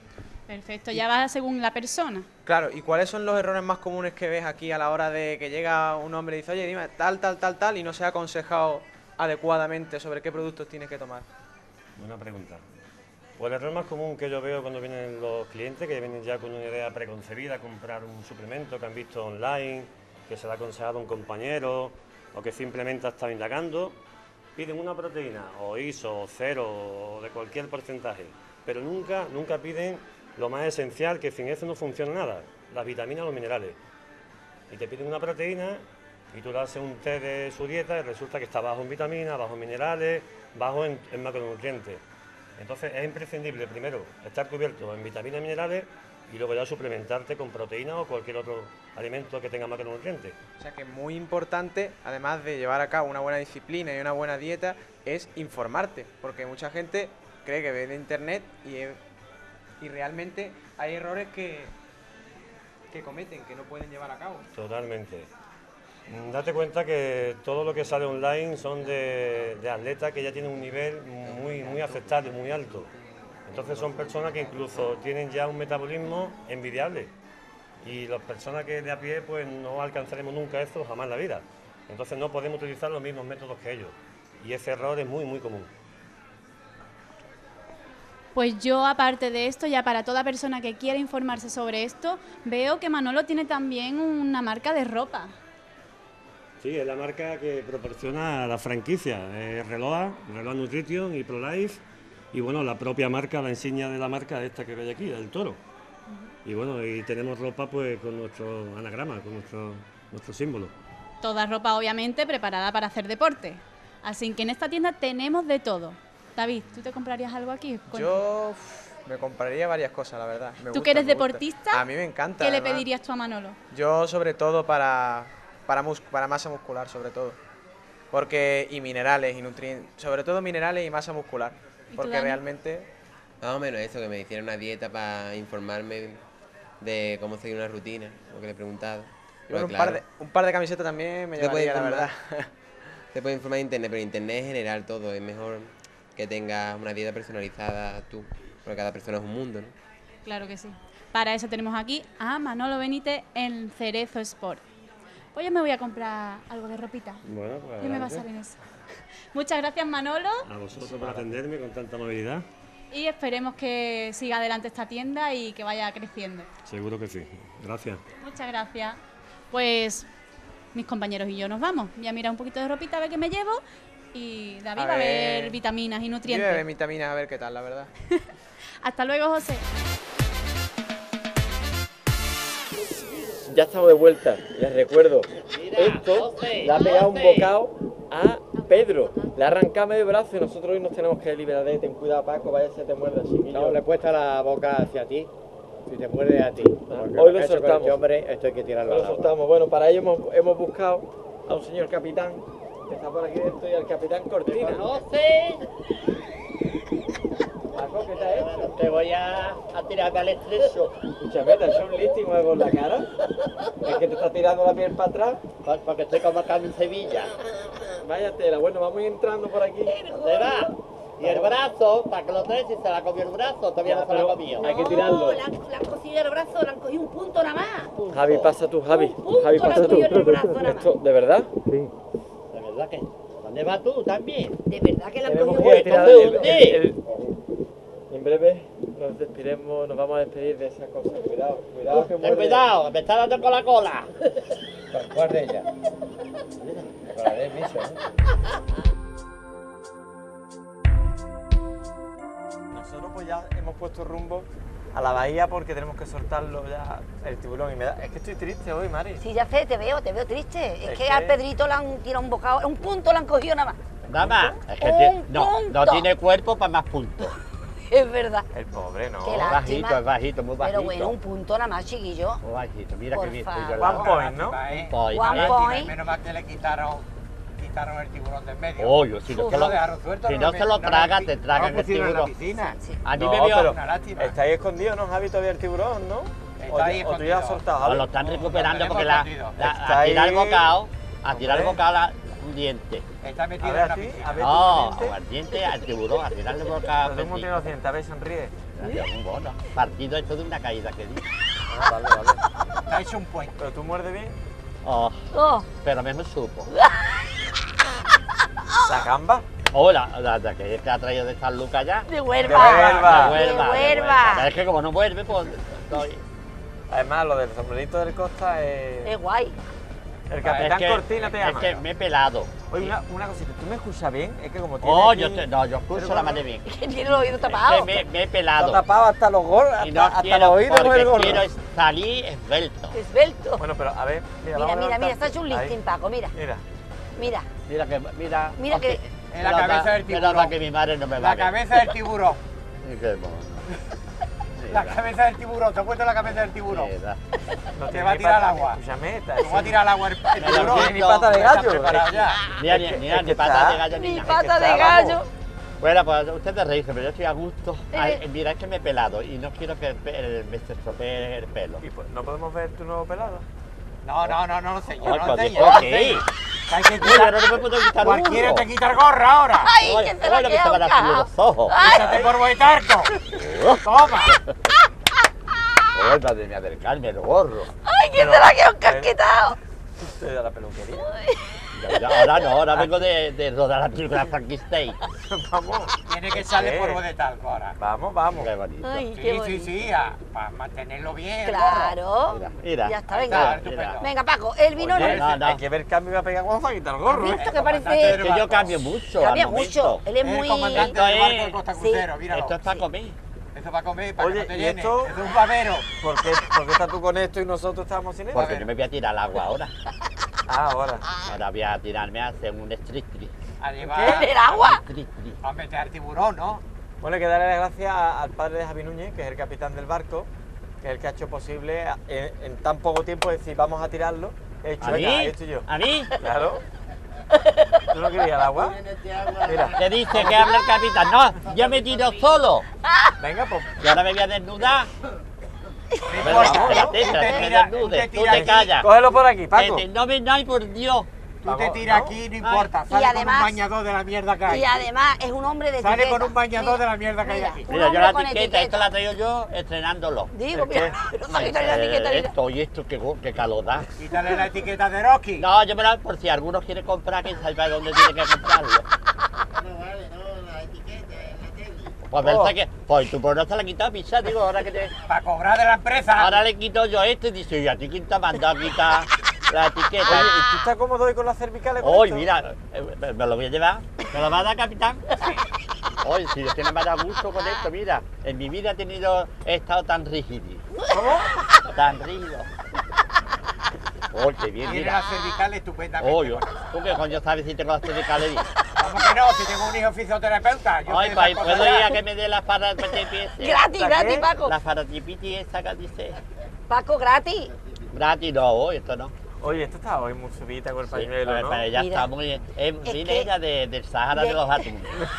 Perfecto, ya va según la persona. Claro, ¿y cuáles son los errores más comunes que ves aquí a la hora de que llega un hombre y dice, oye, dime tal, y no se ha aconsejado adecuadamente sobre qué productos tienes que tomar? Buena pregunta. Pues el error más común que yo veo cuando vienen los clientes, que vienen ya con una idea preconcebida, a comprar un suplemento que han visto online, que se le ha aconsejado a un compañero, o que simplemente ha estado indagando, piden una proteína, o ISO, o cero, o de cualquier porcentaje, pero nunca piden lo más esencial, que sin eso no funciona nada, las vitaminas o los minerales. Y te piden una proteína y tú le haces un test de su dieta y resulta que está bajo en vitaminas, bajo en minerales, bajo en macronutrientes. Entonces es imprescindible primero estar cubierto en vitaminas y minerales y luego ya suplementarte con proteína o cualquier otro alimento que tenga macronutrientes. O sea que muy importante, además de llevar a cabo una buena disciplina y una buena dieta, es informarte, porque mucha gente cree que ve en internet y realmente hay errores que cometen, que no pueden llevar a cabo. Totalmente. Date cuenta que todo lo que sale online son de atletas que ya tienen un nivel muy aceptable, muy alto. Entonces son personas que incluso tienen ya un metabolismo envidiable. Y las personas que de a pie pues no alcanzaremos nunca eso jamás en la vida. Entonces no podemos utilizar los mismos métodos que ellos. Y ese error es muy común. Pues yo, aparte de esto, ya para toda persona que quiera informarse sobre esto, veo que Manolo tiene también una marca de ropa. Sí, es la marca que proporciona la franquicia, Reloa Nutrition y ProLife, y bueno, la propia marca, la insignia de la marca esta que veis aquí, del toro. Y bueno, y tenemos ropa pues con nuestro anagrama, con nuestro símbolo. Toda ropa, obviamente, preparada para hacer deporte. Así que en esta tienda tenemos de todo. David, ¿tú te comprarías algo aquí? Yo me compraría varias cosas, la verdad. ¿Tú que eres deportista? A mí me encanta. ¿Qué además. le pedirías tú a Manolo? Yo sobre todo para masa muscular, sobre todo. Y minerales y nutrientes, sobre todo minerales y masa muscular. Porque realmente... Más o menos eso, que me hiciera una dieta para informarme de cómo seguir una rutina, lo que le he preguntado. Bueno, un par de camisetas también me llevaría, la verdad. Te puedes informar en internet, pero en internet en general todo. Es mejor que tengas una dieta personalizada tú, porque cada persona es un mundo, ¿no? Claro que sí. Para eso tenemos aquí a Manolo Benítez en Cerezo Sport. Pues yo me voy a comprar algo de ropita. Bueno, pues ¿Qué me va a salir en eso? Muchas gracias, Manolo. A vosotros por atenderme con tanta amabilidad. Y esperemos que siga adelante esta tienda y que vaya creciendo. Seguro que sí. Gracias. Muchas gracias. Pues mis compañeros y yo nos vamos. Voy a mirar un poquito de ropita a ver qué me llevo. Y David va a ver vitaminas y nutrientes. Yo voy a ver vitaminas a ver qué tal, la verdad. Hasta luego, José. Ya estamos de vuelta, les recuerdo. Esto le ha pegado un bocado a Pedro. Le ha arrancado medio brazo y nosotros hoy nos tenemos que liberar de él. Ten cuidado, Paco, vaya se te muerde así. No, le he puesto la boca hacia ti. Si te muerde a ti. Hoy lo soltamos. Este hombre, esto hay que tirarlo. Lo soltamos. Bueno, para ello hemos buscado a un señor capitán que está por aquí dentro y al capitán Cortina. ¡Conoce! Paco, ¿qué te has hecho? Te voy a tirarme al estrecho. Escúchame, ¿te has hecho un lifting o algo en la cara? ¿Es que te está tirando la piel para atrás? Porque estoy como acá en Sevilla. Vaya tela, bueno, vamos entrando por aquí. ¿Dónde va? Y el brazo, para que lo traes, si se la comió el brazo, todavía no se la ha comido. Hay que tirarlo. Le han cosido el brazo, le han cogido un punto nada más. Javi, pasa tú, Javi. punto Javi, le han pasa tú. cogido en el brazo nada más. Esto, ¿de verdad? Sí. ¿De verdad que? ¿Dónde vas tú también? De verdad que le han Tenemos cogido que tirar en breve nos despediremos, nos vamos a despedir de esas cosas. Cuidado, cuidado que muerde. Cuidado, me está dando con la cola. ¿Cuál de ella? Con la de Miso, Nosotros pues ya hemos puesto rumbo a la bahía porque tenemos que soltarlo ya el tiburón. Y es que estoy triste hoy, Mari. Sí, ya sé, te veo triste. Es que al Pedrito le han tirado un bocado, un punto le han cogido nada más. Nada más. Es que no tiene cuerpo para más puntos. Es verdad. El pobre, no. Qué lástima. Es bajito, muy bajito. Pero bueno, un punto nada más, chiquillo. Muy bajito, mira Por qué bien. favor. One point, ¿no? Un point. One point. Menos mal que le quitaron el tiburón del medio. Oye, si no se lo traga, te tragan el tiburón. tiburón. En la piscina. A mí No, me vio. pero Una lástima. está ahí escondido, ¿no, Javi, todavía el tiburón, no? Está ahí o tú ya has escondido. soltado, No, Javi. lo están recuperando Lo porque tenemos a tirar el ahí. bocado, un diente. Está A metido ver en la a ti, piscina. a ver No, tu diente. al diente, al tiburón, a tirarle el bocado. Pero tú no tienes los dientes, a ver, sonríe. Adiós, un bono. Partido esto de una caída que di. Ah, vale, vale. Te ha hecho un puente. ¿Pero tú muerdes bien? Oh, Oh. pero me supo. ¿La gamba? Hola, la que ha traído de San Lucas ya. De Huelva. De Huelva. Es que como no vuelve, pues estoy... Además, lo del sombrerito del Costa es... Es guay. El Capitán Cortina te llama. Es que me he pelado. Oye, una cosita, ¿tú me escuchas bien? Es que como tienes Oh, aquí... yo escucho la madre bien. Que tiene los oídos tapados. Es que me he pelado. Está tapado hasta los gorros, Y no hasta quiero, los oídos con el porque gorro. quiero salir esbelto. Esbelto. Bueno, pero a ver, mira, Mira, vamos a mira, levantar- está hecho un listing, Ahí. Paco, mira. Mira. Mira. Mira que... En la cabeza del tiburón. Pero para que mi madre no me La vaya. cabeza del tiburón. Qué mono. La cabeza del tiburón. ¿Te has puesto la cabeza del tiburón? No Te va a tirar al agua. Escúchame, está... Te va a tirar al agua el tiburón. Ni pata de gallo. Preparado ya. Ni pata de gallo ni Ni nada. pata de gallo. Bueno, pues ustedes reírse, pero yo estoy a gusto. Ay, mira, es que me he pelado y no quiero que me se estropee el pelo. ¿Y pues, no podemos ver tu nuevo pelado? No, señor. Ay, No, pues, señor. ¿por qué? Hay que Oye, quitar- no me puedo quitar Cualquiera uno. te quita el gorro ahora. Ay, Oye, que se la oye, que queda se van a hacer un los ojos. Quítate por boitarco. Toma. Ay, madre mía del Carmen, el gorro. Ay, que se la queda un casquetado. Estoy de la peluquería. Ahora no, ahora vengo de rodar la película Frankenstein. Vamos. Tiene que echarle ¿Qué? polvo de talco ahora. Vamos, vamos. Qué bonito. Ay, qué Sí, bonito. sí, para mantenerlo bien. el Claro. gorro. Mira. Ya está, Ahí venga. estupendo. Venga, Paco, el vino Oye, no. hay que ver cambio que va a pegar cuando se quita el gorro, ¿Has ¿eh? visto que comandante parece? del Que yo barco. cambio mucho. Cambia al mucho. momento. Él es El muy. comandante del barco de Costa Sí. Crucero, míralo. Esto es para comer. Eso para comer, para Oye, que no te ¿y llene. esto? Es un babero. ¿Por qué estás tú con esto y nosotros estamos sin esto? Porque yo me voy a tirar al agua ahora. Ah, ahora. Ahora voy a tirarme a hacer un street trip. A llevar. ¿El agua? Street trip. A meter al tiburón, ¿no? Bueno, hay que darle las gracias al padre de Javi Núñez, que es el capitán del barco, que es el que ha hecho posible en tan poco tiempo decir vamos a tirarlo. He dicho, ¿A venga, mí? ahí estoy yo. ¿A mí? Claro. ¿Tú no querías el agua? Mira, Te dice que habla el capitán. No, yo me tiro solo. venga, pues. Y ahora me voy a desnudar. Pero Vamos, espérate, ¿no? espérate, que me tira- desnude. usted Tú tira te aquí. callas. Cógelo por aquí, Paco. No me no, por Dios. Tú te Vamos, tiras ¿no? aquí, no importa. Y Sale con además- un bañador de la mierda que hay. Y además es un hombre de Sale etiqueta. con un bañador de la mierda que hay Mira, aquí. un Mira, yo hombre la con etiqueta, esto la traigo yo estrenándolo. Digo, ¿El mira, qué? no se ha quitado la etiqueta, mira. Esto y esto, qué calor da. Quítale la etiqueta de Rocky. No, yo me la por si alguno quiere comprar, que sepa dónde tiene que comprarlo. Pues pensé que, pues tú por no se la quitado pisa, digo, ahora que te. Para cobrar de la empresa. Ahora le quito yo esto y dice, ¿y a ti quién te ha mandado a quitar la etiqueta? Oye, ¿y tú estás cómodo hoy con las cervicales? con Hoy, esto? mira, me lo voy a llevar. ¿Me lo va a dar, capitán? Hoy, si yo me da gusto con esto, mira. En mi vida he estado tan rígido. ¿Cómo? Tan rígido. Oh, qué bien, Tiene mira. las cervicales estupendamente. Oh, ¿tú qué coño sabes si tengo las cervicales bien? ¿Cómo que no? Si tengo un hijo fisioterapeuta. Yo Ay, sé pues, esas ¿puedo cosas ir ya. a que me dé la paratipitis? Gratis, gratis, Paco. La paratipitis esa que dice. Paco, gratis. Gratis, no, hoy esto no. Oye, esto está hoy muy subida con el Sí, pañuelo, ¿no? pero ella Mira. está muy... viene que- ella del Sahara de los atunes.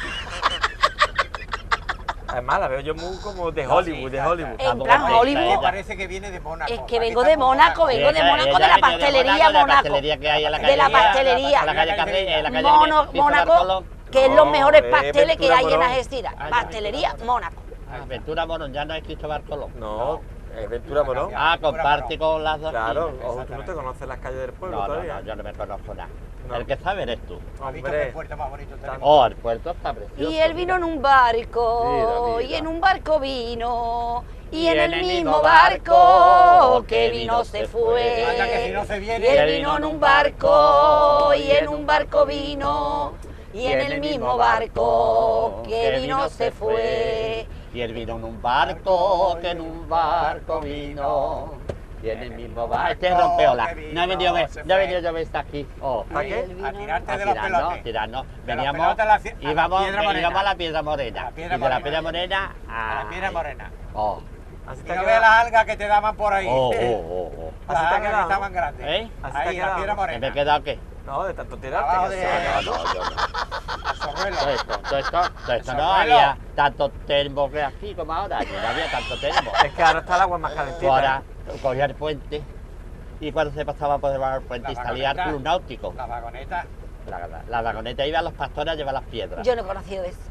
Además, la veo yo muy como de Hollywood, de Hollywood. En plan Hollywood. Parece que viene de Mónaco. Es que vengo de Mónaco, vengo de Ella- Mónaco, ella de la viene pastelería de la Mónaco. pastelería que hay en la calle. De la pastelería. En la calle Carré, en la calle Mónaco, que es los No, mejores es pasteles que Ventura hay en Morón. Algeciras. Pastelería Mónaco. Ventura Morón, ya no es Cristóbal Colón. No, es Ventura Morón. Ah, comparte con las dos. Claro, esquinas. ojo, tú no te conoces las calles del pueblo No, todavía. yo no me conozco nada. No. El que sabe eres tú. ¿Has visto que Hombre, el puerto más bonito tenemos? Oh, el puerto está precioso. Y él vino en un barco, Mira, mira. y en un barco vino, y en en el el mismo mismo barco barco que vino se fue. Anda, que si no se Y viene. él vino en un barco, y en un barco vino, y en el mismo barco que vino se fue. Y él vino en un barco, que en un barco vino. Y en el mismo barco. Este es rompeola. No he venido yo a ver hasta aquí. Oh. ¿Para qué? A tirarte A de los tirarnos, pelotes. tirarnos. De los Veníamos, pelotes a la Piedra íbamos Morena. a la Piedra Morena. A la Piedra Y de la Morena. Piedra Morena A la piedra morena. Oh, Así Y te ha no veas quedado. las algas que te daban por ahí. oh, oh, oh. Las Así te ha algas que quedado, estaban ¿no? grandes. ¿Eh? Así te ha Ahí, la quedado, piedra ¿no? ¿Me he morena. quedado qué? No, de tanto Abajo tirarte. de- que se- No, yo no. Azuelo. Todo esto no Azuelo. había tanto termo que aquí como ahora, yo no había tanto termo. Es que ahora está el agua más Tú calentita. ahora cogía el puente y cuando se pasaba por debajo del puente La y salía al vagoneta. club náutico. La vagoneta. La vagoneta iba a los pastores a llevar las piedras. Yo no he conocido eso.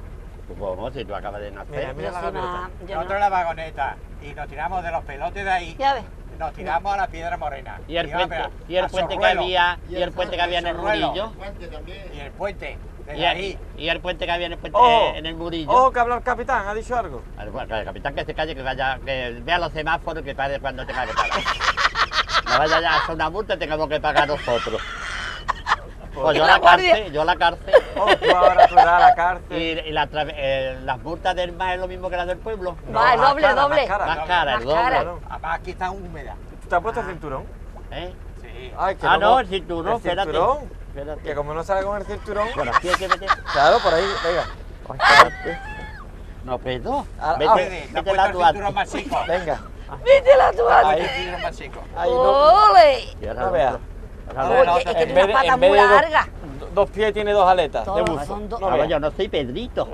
¿Cómo? Si tú acabas de nacer. Mira, mira la gaviota. Nosotros la vagoneta y nos tiramos de los pelotes de ahí. Ya ves. Nos tiramos a la Piedra Morena. Y el vamos puente, a- y el a puente que Sorruelo. había, y el puente que había en el Sorruelo. Murillo. Y el puente. Desde Y ahí. el puente que había en el puente Oh, en el Murillo. Oh, que habla el capitán, ¿ha dicho algo? Bueno, el capitán que se calle, que vaya, que vea los semáforos que pare cuando tenga que parar. No vaya ya a hacer una multa y tengamos que pagar nosotros. Pues yo la cárcel. Oh, tú ahora tú irás a la cárcel. Y las multas del mar es lo mismo que las del pueblo. Va, doble, doble. Más cara, el doble. Además, aquí está húmeda. ¿Tú te has puesto el cinturón? ¿Eh? Sí. Ay, que Ah, luego- no, el cinturón, espérate. Espérate. Que como no sale con el cinturón. Bueno, aquí hay que meter. Claro, por ahí, venga. Ay, espérate. No puedo. Ah, Vete la tu cinturón más chico. Venga. Vítela tú Ahí. antes. El cinturón más chico. Ahí no. ¡Ole! No veas. Oye, es que tiene una pata muy larga. Dos pies tiene dos aletas de Todos buzo. son dos. No No, veas. yo no soy Pedrito.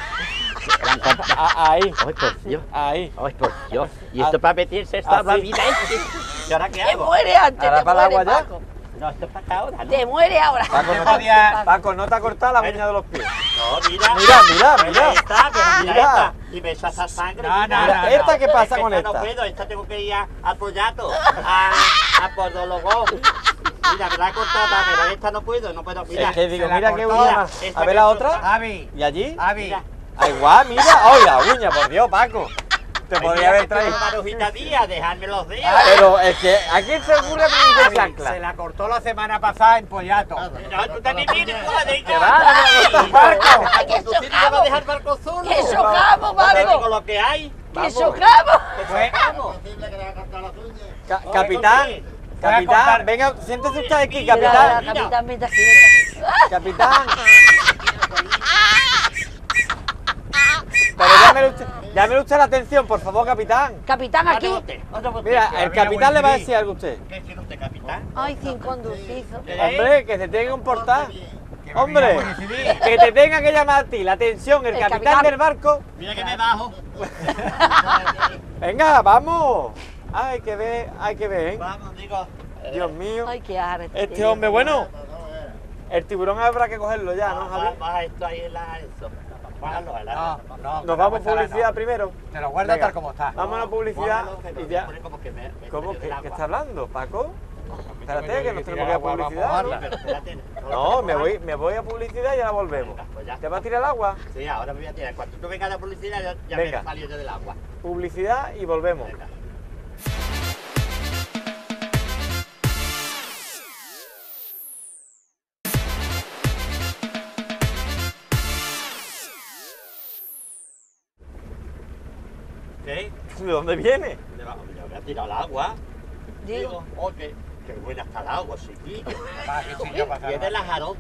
Ahí. Ay, por Dios. Ahí. Ay, por Dios. Y esto para meterse esta así. la vida este. ¿Y ahora qué Te hago? muere antes, Ahora te para el muere, agua ya. Paco. No, esto es para acá ahora, ¿no? Te muere ahora. Paco, no te ha cortado la uña de los pies. No, mira. Mira. Mira esta, pero mira Mira. esta. Y me echa esa sangre. No, mira. ¿Esta qué pasa Es que con esta esta? No puedo, esta tengo que ir a Pollato, a Podólogo. Mira, me la he cortado, pero esta no puedo. Mira, Es que digo, se la mira qué cortó. uña más. Esta A ver que la es otra. Javi. ¿Y allí? Javi. Ah, igual, mira. ¡Ay, la uña! Por Dios, Paco. Te podría haber traído. Marujita Díaz, dejarme los dedos. Pero es que, ¿a quién se ocurre poner Se chancla? la cortó la semana pasada en Pollato. No, tú también vienes, tú la de Que va, ¡Ay, que ¿Tú sí no vas a chocamos! dejar barco solo? ¡Que chocamos, Con Paco! lo que hay. ¡Que chocamos! Que chocamos. Capitán, venga, siéntese usted aquí, Mira, capitán. capitán, vete aquí, vete aquí. Capitán. Pero llámele usted la atención, por favor, capitán. Capitán, aquí. Mira, el capitán le va a decir algo a usted. ¿Qué quiere usted, capitán? Ay, sin conducir. Hombre, que se tenga que comportar. Hombre, que te tenga que llamar a ti la atención, el capitán del barco. Mira que me bajo. Venga, vamos. Hay que ver, ¿eh? Vamos, digo. Dios mío. Ay, qué arre. Este hombre, bueno, el tiburón habrá que cogerlo ya, ¿no, Javi? Baja esto ahí en la eso. Bájalo, No, Nos vamos a publicidad primero. Te lo guardas Venga, tal como está. Vámonos a publicidad Bájalo, que y ya. pone como que me ¿Cómo? meto en el ¿Qué agua. está hablando, Paco? Espérate, que nos tenemos que ir a tirar agua, publicidad, vamos a ¿no? darla. Pero espérate, No, me voy a publicidad y ahora volvemos. Pues ya. ¿Te va a tirar el agua? Sí, ahora me voy a tirar. Cuando tú vengas a la publicidad, ya Venga. me salí yo del agua. Publicidad y volvemos. Venga. ¿Qué? ¿De dónde viene? Le voy a tirar al agua. Digo. Oh, qué buena está el agua, chiquillo. Va, Viene la jarón.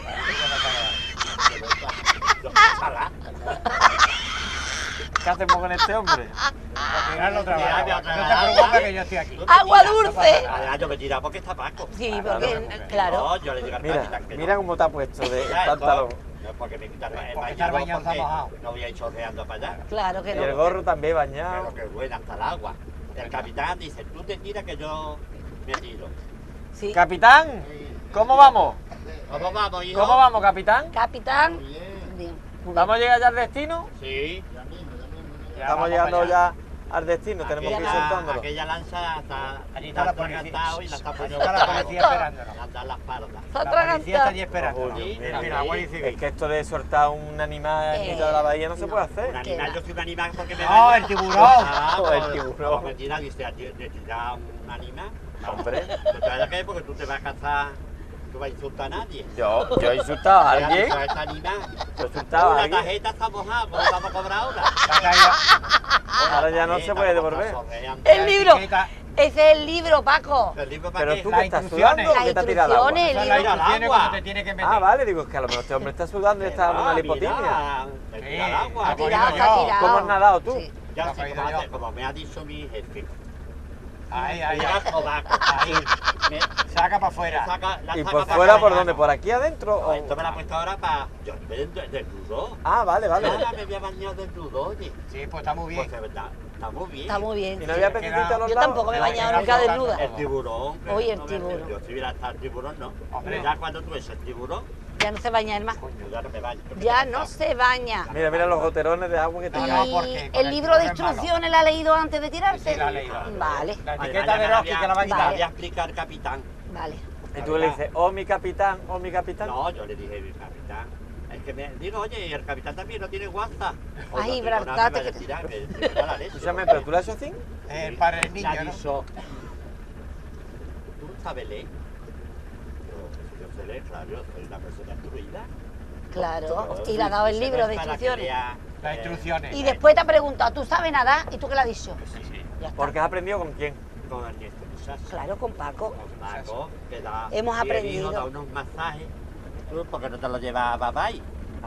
¿Qué hacemos con este hombre? Tirarlo otra vez. Tirarme otra No vez te al preocupes agua. que yo estoy aquí. ¡Agua dulce! Ah, yo me tira porque está Paco. Sí, porque, claro. No, yo le digo al Mira, capitán que mira no. cómo te ha puesto de Mira, pantalón. No, porque me quitan el Porque estar bañado está mojado. no voy a ir chorreando para allá. Claro que Y el no. gorro también bañado. Pero que buena hasta el agua. El capitán dice, tú te tiras que yo me tiro. Sí. Capitán, ¿cómo vamos? ¿Cómo vamos, hijo? ¿Cómo vamos, capitán? Capitán. ¿Vamos a llegar ya al destino? Sí. Estamos llegando ya al destino, tenemos que ir Aquella- soltándolo. Aquella lanza está Allí está la policía. atragantado y la está Allí poniendo. está la policía esperándonos. Anda la espalda. Está La policía está atragantado. allí esperando. Sí, Mira, Mira, Guardia es Civil. que esto de soltar un animal en mitad de la bahía no se puede Un hacer. animal, yo soy un animal porque me No, baño. el tiburón. Ah, El pues, tiburón. como me tira, dice, ¿te tira un animal? Hombre. No te vayas a caer porque tú te vas a casar, tú vas a insultar a nadie. Yo he insultado a alguien. Mira, este animal. Yo he insultado a La alguien. tarjeta está mojada, ¿cómo vamos a cobrar ahora? Ahora ya no se puede devolver. El libro. Ese es el libro, Paco. ¿El libro para Pero qué? tú Las que estás instrucciones. sudando o que te ha tirado al agua. instrucciones, Son el las libro. instrucciones cuando te tienes que meter. Ah, vale, digo, es que a lo mejor este hombre está sudando y está dando una lipotimia. Me tira al agua. Sí, Ha tirado, se ha tirado. ¿Cómo has nadado tú? Sí. Ya Lo sé he cómo caído hacer, yo. como me ha dicho mi jefe. Ahí, ahí, Mira, ahí. sobaco. Ahí. Saca para afuera. ¿Y por fuera por dónde? ¿Por aquí adentro? No, o- esto me lo ha puesto ahora para... Yo me desnudo. Ah, vale, vale. Ahora me había bañado desnudo, oye. Sí, pues está muy bien. Pues de verdad, está muy bien. Está muy bien. ¿Y no había pececito a los Yo lados? tampoco me he No, bañado que nunca no, desnuda. El tiburón. que Oye, el no me- tiburón. Yo si hubiera estado el tiburón, no. Hombre. Pero ya cuando tú ves el tiburón, Ya no se baña el mar. Ya no me baño. Ya no se baña. Mira, mira los goterones de agua que te ¿Y el libro de instrucciones la ha leído antes de tirarse? Sí, la ha leído. Vale. La etiqueta de Rocky que la va a quitar. Voy a explicar, capitán. Vale. Y tú le dices, oh mi capitán, oh mi capitán. No, yo le dije, mi capitán. Es que me digo, oye, y el capitán también no tiene WhatsApp. Ay, Gibraltar. Escúchame, ¿pero tú le has hecho así? Para el niño, ¿no? ¿Tú sabes leer? Yo sé leer, claro, yo soy una persona instruida. Claro, y le ha dado el libro de instrucciones. Las instrucciones. Y después te ha preguntado, ¿tú sabes nadar? ¿Y tú qué le has dicho? Sí, sí. Ya está. ¿Porque has aprendido con quién? Con Ernesto Musashi. Claro, con Paco. Paco, que da... Hemos y el aprendido. hijo da unos masajes. ¿Tú por qué no te lo llevas a Babay?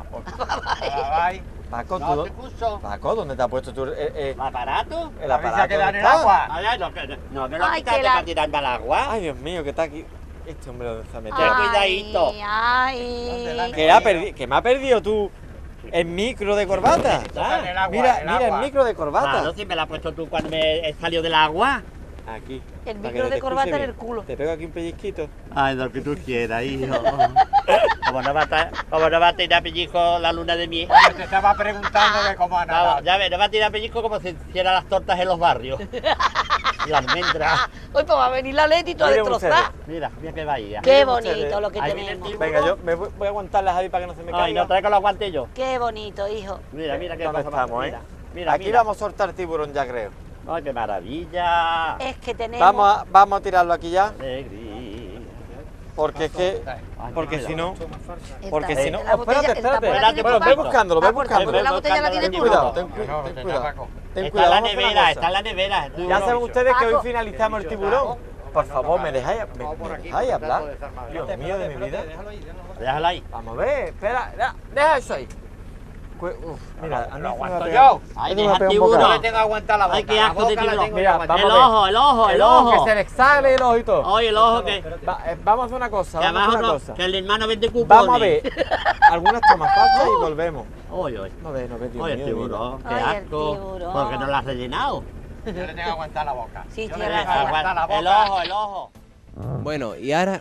Paco, No, tú... te puso. Paco, ¿dónde te has puesto tú ¿El aparato? el La aparato? risa que da en ¿dónde el está? agua. Ay, no me lo Ay, quitaste que la- para tirarme al agua. Ay, Dios mío, que está aquí. Este hombre lo está metido. Ten cuidadito. Ay. Que me ha perdido tú el micro de corbata. Está en el agua, Mira, en el mira agua. el micro de corbata. Claro, si me la has puesto tú cuando me salió del agua. Aquí. El para micro que de te corbata escuche en el bien. culo. Te pego aquí un pellizquito. Ay, lo que tú quieras, hijo. Como no va a tirar pellizco la luna de miel. Oye, te estaba preguntando que cómo ha nadado. Vamos, ya ves, no va a tirar pellizco como si hiciera las tortas en los barrios. Y almendras. Hoy pues va a venir la Leti y todo a Miren destrozar. Mira, mira que bahía. Qué bonito lo que Ahí viene el tenemos. tiburón. Venga, yo me voy a aguantarle a Javi para que no se me caiga. Ay, no trae que lo aguante yo. Qué bonito, hijo. Mira, mira qué ¿Dónde pasa. estamos, Mira, eh? mira, Aquí mira. vamos a soltar tiburón ya, creo. Ay, qué maravilla. Es que tenemos... Vamos a tirarlo aquí ya. Alegría. Porque es que... Porque si no... Porque si no... La botella- Espérate, el tapón la espérate. tiene Bueno, tu ve Paco. buscándolo, ve Ah, pues buscándolo. la botella la tiene Ten tu cuidado, Paco. ten cuidado. Ten Está cuidado, en la vamos a hacer una nevera, cosa. está en la nevera. Ya saben ustedes que hoy Paco. finalizamos el tiburón. Por favor, ¿me dejáis hablar? Dios mío de mi vida. Déjalo ahí. Vamos a ver, espera, deja eso ahí. Mira, a mí Lo se me va a aguanto pegar. yo. Ay, Esto me va deja a pegar un tiburón. bocado. Yo le tengo que aguantar la boca. Ay, qué asco la de boca la tiburón. tengo que Mira, aguantar. vamos El a ver. ojo, el ojo, el Que ojo. se le sale el ojo y todo. Oye, el ojo que... Vamos a hacer una cosa, Que vamos a abajo hacer una no, cosa. que el hermano vende cupones. Vamos a ver algunas tomas falsas y volvemos. Oye, oye. No ve, Dios Oye, el mío de mi vida. tiburón, qué Ay, el asco. tiburón. ¿Por qué no lo has rellenado? Yo le tengo que aguantar la boca. Sí, Yo tienes le tengo que razón. aguantar la boca. El ojo, el ojo. Bueno, y ahora...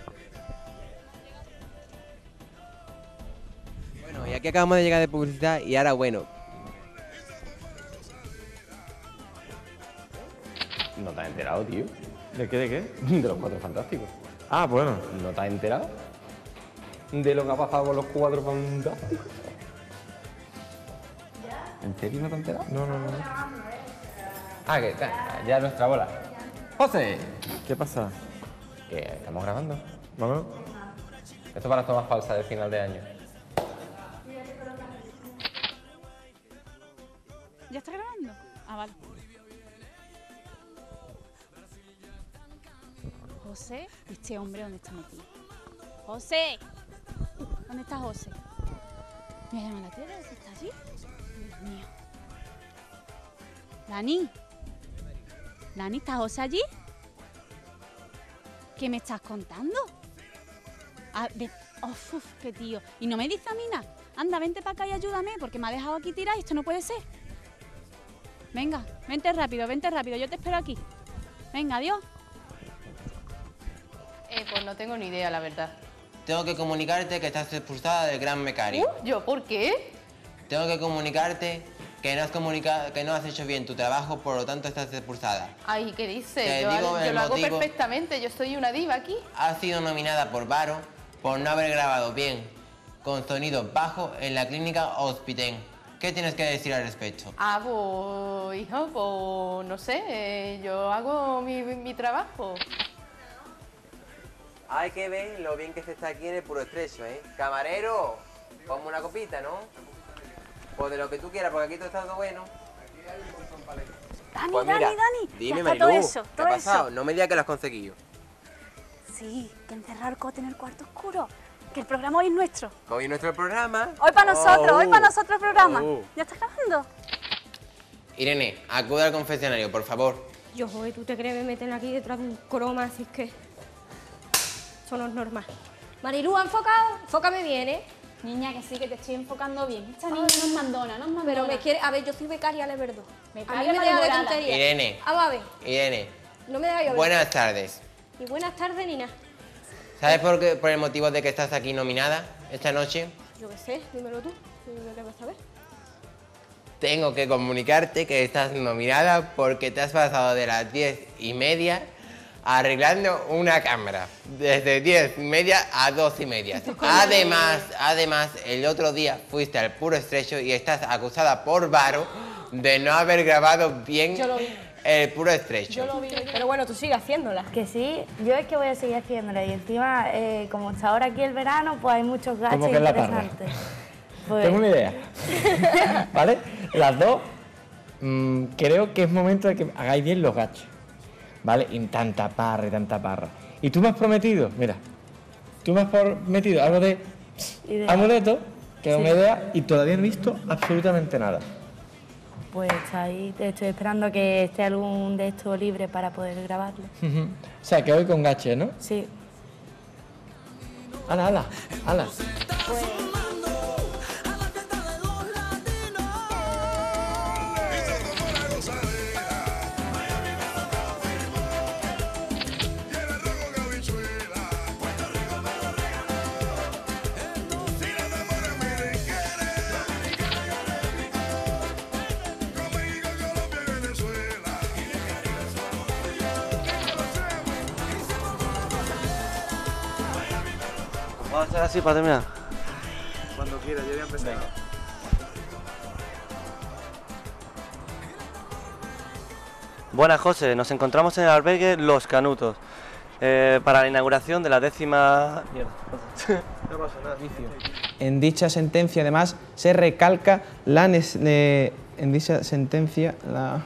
Bueno, y aquí acabamos de llegar de publicidad y ahora, bueno... ¿No te has enterado, tío? ¿De qué, de qué? De los Cuatro Fantásticos. Ah, bueno. ¿No te has enterado? De lo que ha pasado con los Cuatro Fantásticos. ¿En serio no te has enterado? No. Ah, que ya es nuestra bola. ¡José! ¿Qué pasa? Que estamos grabando. Vámonos. Esto para las tomas falsas de final de año. ¿Ya está grabando? Ah, vale. José, este hombre, ¿dónde está metido? ¡José! ¿Dónde está José? Voy a llamar a la tía, a ver si está allí. Dios mío. Dani. Dani, ¿está José allí? ¿Qué me estás contando? Ah, uf, qué tío. Y no me dice a mí nada. Anda, vente para acá y ayúdame, porque me ha dejado aquí tirar y esto no puede ser. Venga, vente rápido, yo te espero aquí. Venga, adiós. Pues no tengo ni idea, la verdad. Tengo que comunicarte que estás expulsada del Gran Becario. ¿Yo por qué? Tengo que comunicarte que no has hecho bien tu trabajo, por lo tanto estás expulsada. Ay, ¿qué dices? Te Yo digo el lo hago motivo. perfectamente, yo soy una diva aquí. Has sido nominada por Varo por no haber grabado bien, con sonido bajo, en la clínica Hospitén. ¿Qué tienes que decir al respecto? Ah, pues, hijo, pues no sé, yo hago mi trabajo. Hay que ver lo bien que se está aquí en el Puro Estrecho, ¿eh? Camarero, ponme una copita, ¿no? Pues de lo que tú quieras, porque aquí todo está todo bueno. Dani, Pues mira, Dani, dime, ya está todo Marilú, eso, ¿qué todo ha pasado? eso. No me digas que lo has conseguido. Sí, que encerrar el cote en el cuarto oscuro. Que el programa hoy es nuestro. Hoy nuestro programa. Hoy para nosotros, hoy para nosotros el programa. Oh. ¿Ya está grabando? Irene, acude al confesionario, por favor. Yo, joder, ¿tú te crees que me meten aquí detrás de un croma? Así es que eso no es normal. Marilú, ¿ha enfocado? Enfócame bien, ¿eh? Niña, que sí, que te estoy enfocando bien. Esta niña no es mandona, no es mandona. Pero me quiere... A ver, yo soy becaria, le verdad. A mí Becaria me deja de malhumorada. tonterías. Irene. Vamos a ver, Irene, no me deja yo ver. buenas tardes. Y buenas tardes, Nina. ¿Sabes por el motivo de que estás aquí nominada? esta noche? Yo qué sé, dímelo tú. Dime qué vas a ver. Tengo que comunicarte que estás nominada porque te has pasado de las 10:30 arreglando una cámara. Desde 10:30 a 2:30. Además, el otro día fuiste al Puro Estrecho y estás acusada por varo de no haber grabado bien el Puro Estrecho. Yo lo vi. Pero bueno, tú sigues haciéndola. Que sí, yo es que voy a seguir haciéndola. Y encima, como está ahora aquí el verano, pues hay muchos gaches ¿Cómo que es la parra? interesantes. Pues... Tengo una idea. ¿Vale? Las dos, creo que es momento de que hagáis bien los gachos. ¿Vale? Y tanta parra y tanta parra. Y tú me has prometido, mira, tú me has prometido algo de amuleto, que es una idea, y todavía no he visto absolutamente nada. Pues ahí te estoy esperando a que esté algún de estos libre para poder grabarlo. O sea, que hoy con gache, ¿no? Sí. ¡Hala! Pues... Vamos a hacer así para terminar. Cuando quieras, yo voy a empezar. Buenas, José. Nos encontramos en el albergue Los Canutos para la inauguración de la 10ª... No pasa nada, vicio. En dicha sentencia, además, se recalca la... en dicha sentencia, la...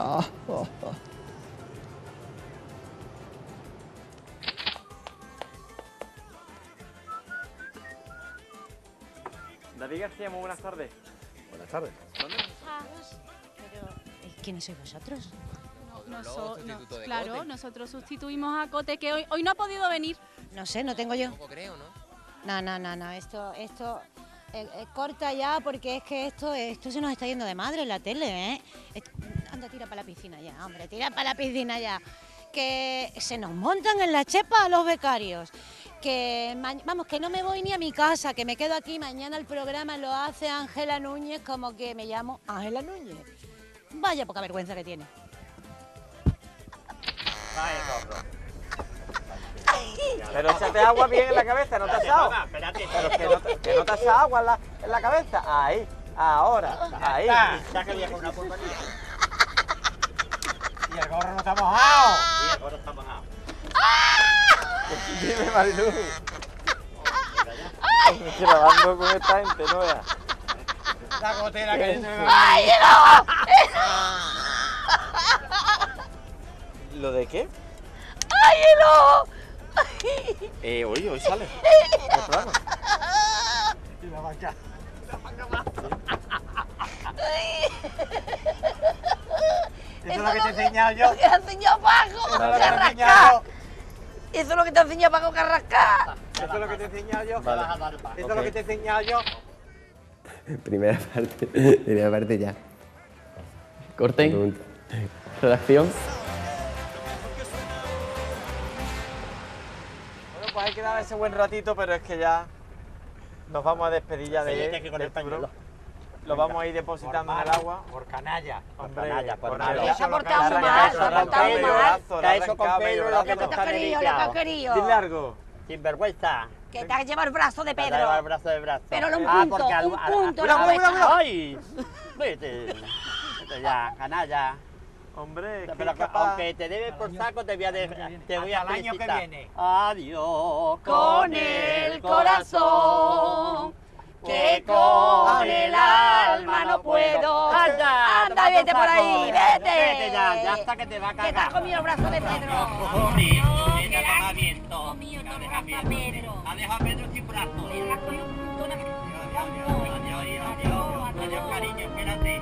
David García, muy buenas tardes. Buenas tardes. ¿Dónde? Pero, ¿quiénes sois vosotros? Claro, nosotros sustituimos a Cote, que hoy no ha podido venir. No sé, no tengo yo. Creo, ¿no? No, esto corta ya, porque es que esto se nos está yendo de madre en la tele, ¿eh? Anda, tira para la piscina ya, hombre, tira para la piscina ya. Que se nos montan en la chepa a los becarios. Que, vamos, que no me voy ni a mi casa, que me quedo aquí. Mañana el programa lo hace Ángela Núñez, como que me llamo Ángela Núñez. Vaya poca vergüenza que tiene. Pero échate agua bien en la cabeza, ¿no te has echado? Pero que no te has echado agua en la cabeza. Ahí, ahora, ahí. Ya que viejo una pulmonía. Y el gorro no está mojado. Y el gorro está mojado. Dime, Marilu. Grabando con esta gente, no veas. La gotera que se me va. ¡Ay, no! ¿Lo de qué? ¡Ay, el ojo! Hoy sale. El programa. Y la vaca. Eso es lo que te he enseñado yo. Lo que te he enseñado Paco, Carrascar. Eso es lo que te ha enseñado Paco Carrascar. Eso es lo que te he enseñado yo. Eso es lo que te he enseñado yo. Primera parte ya. Corten. Redacción. Bueno, pues hay que dar ese buen ratito, pero es que ya nos vamos a despedir ya del tiburón. Lo vamos a ir depositando en el agua. Por canalla. Hombre, por canalla. Se ha portado mal, se ha portado mal. Que eso con Pedro lo que Lo que te has querido. Dile algo. Sinvergüenza. Que te has llevado el brazo de Te Pedro. lleva el brazo de brazo. Pero un Ah, punto, porque un punto. ¡Ay! Vete. Vete ya, canalla. Hombre, pero aunque te debes por saco, te voy a felicitar. el año que viene. Adiós Con el corazón, que con el alma no puedo. Anda, Vete por ahí, vete. Vete ya hasta que te va a cagar. Que te has comido el brazo de Pedro. Ha dejado a Pedro sin brazo. Adiós, cariño, espérate.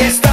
está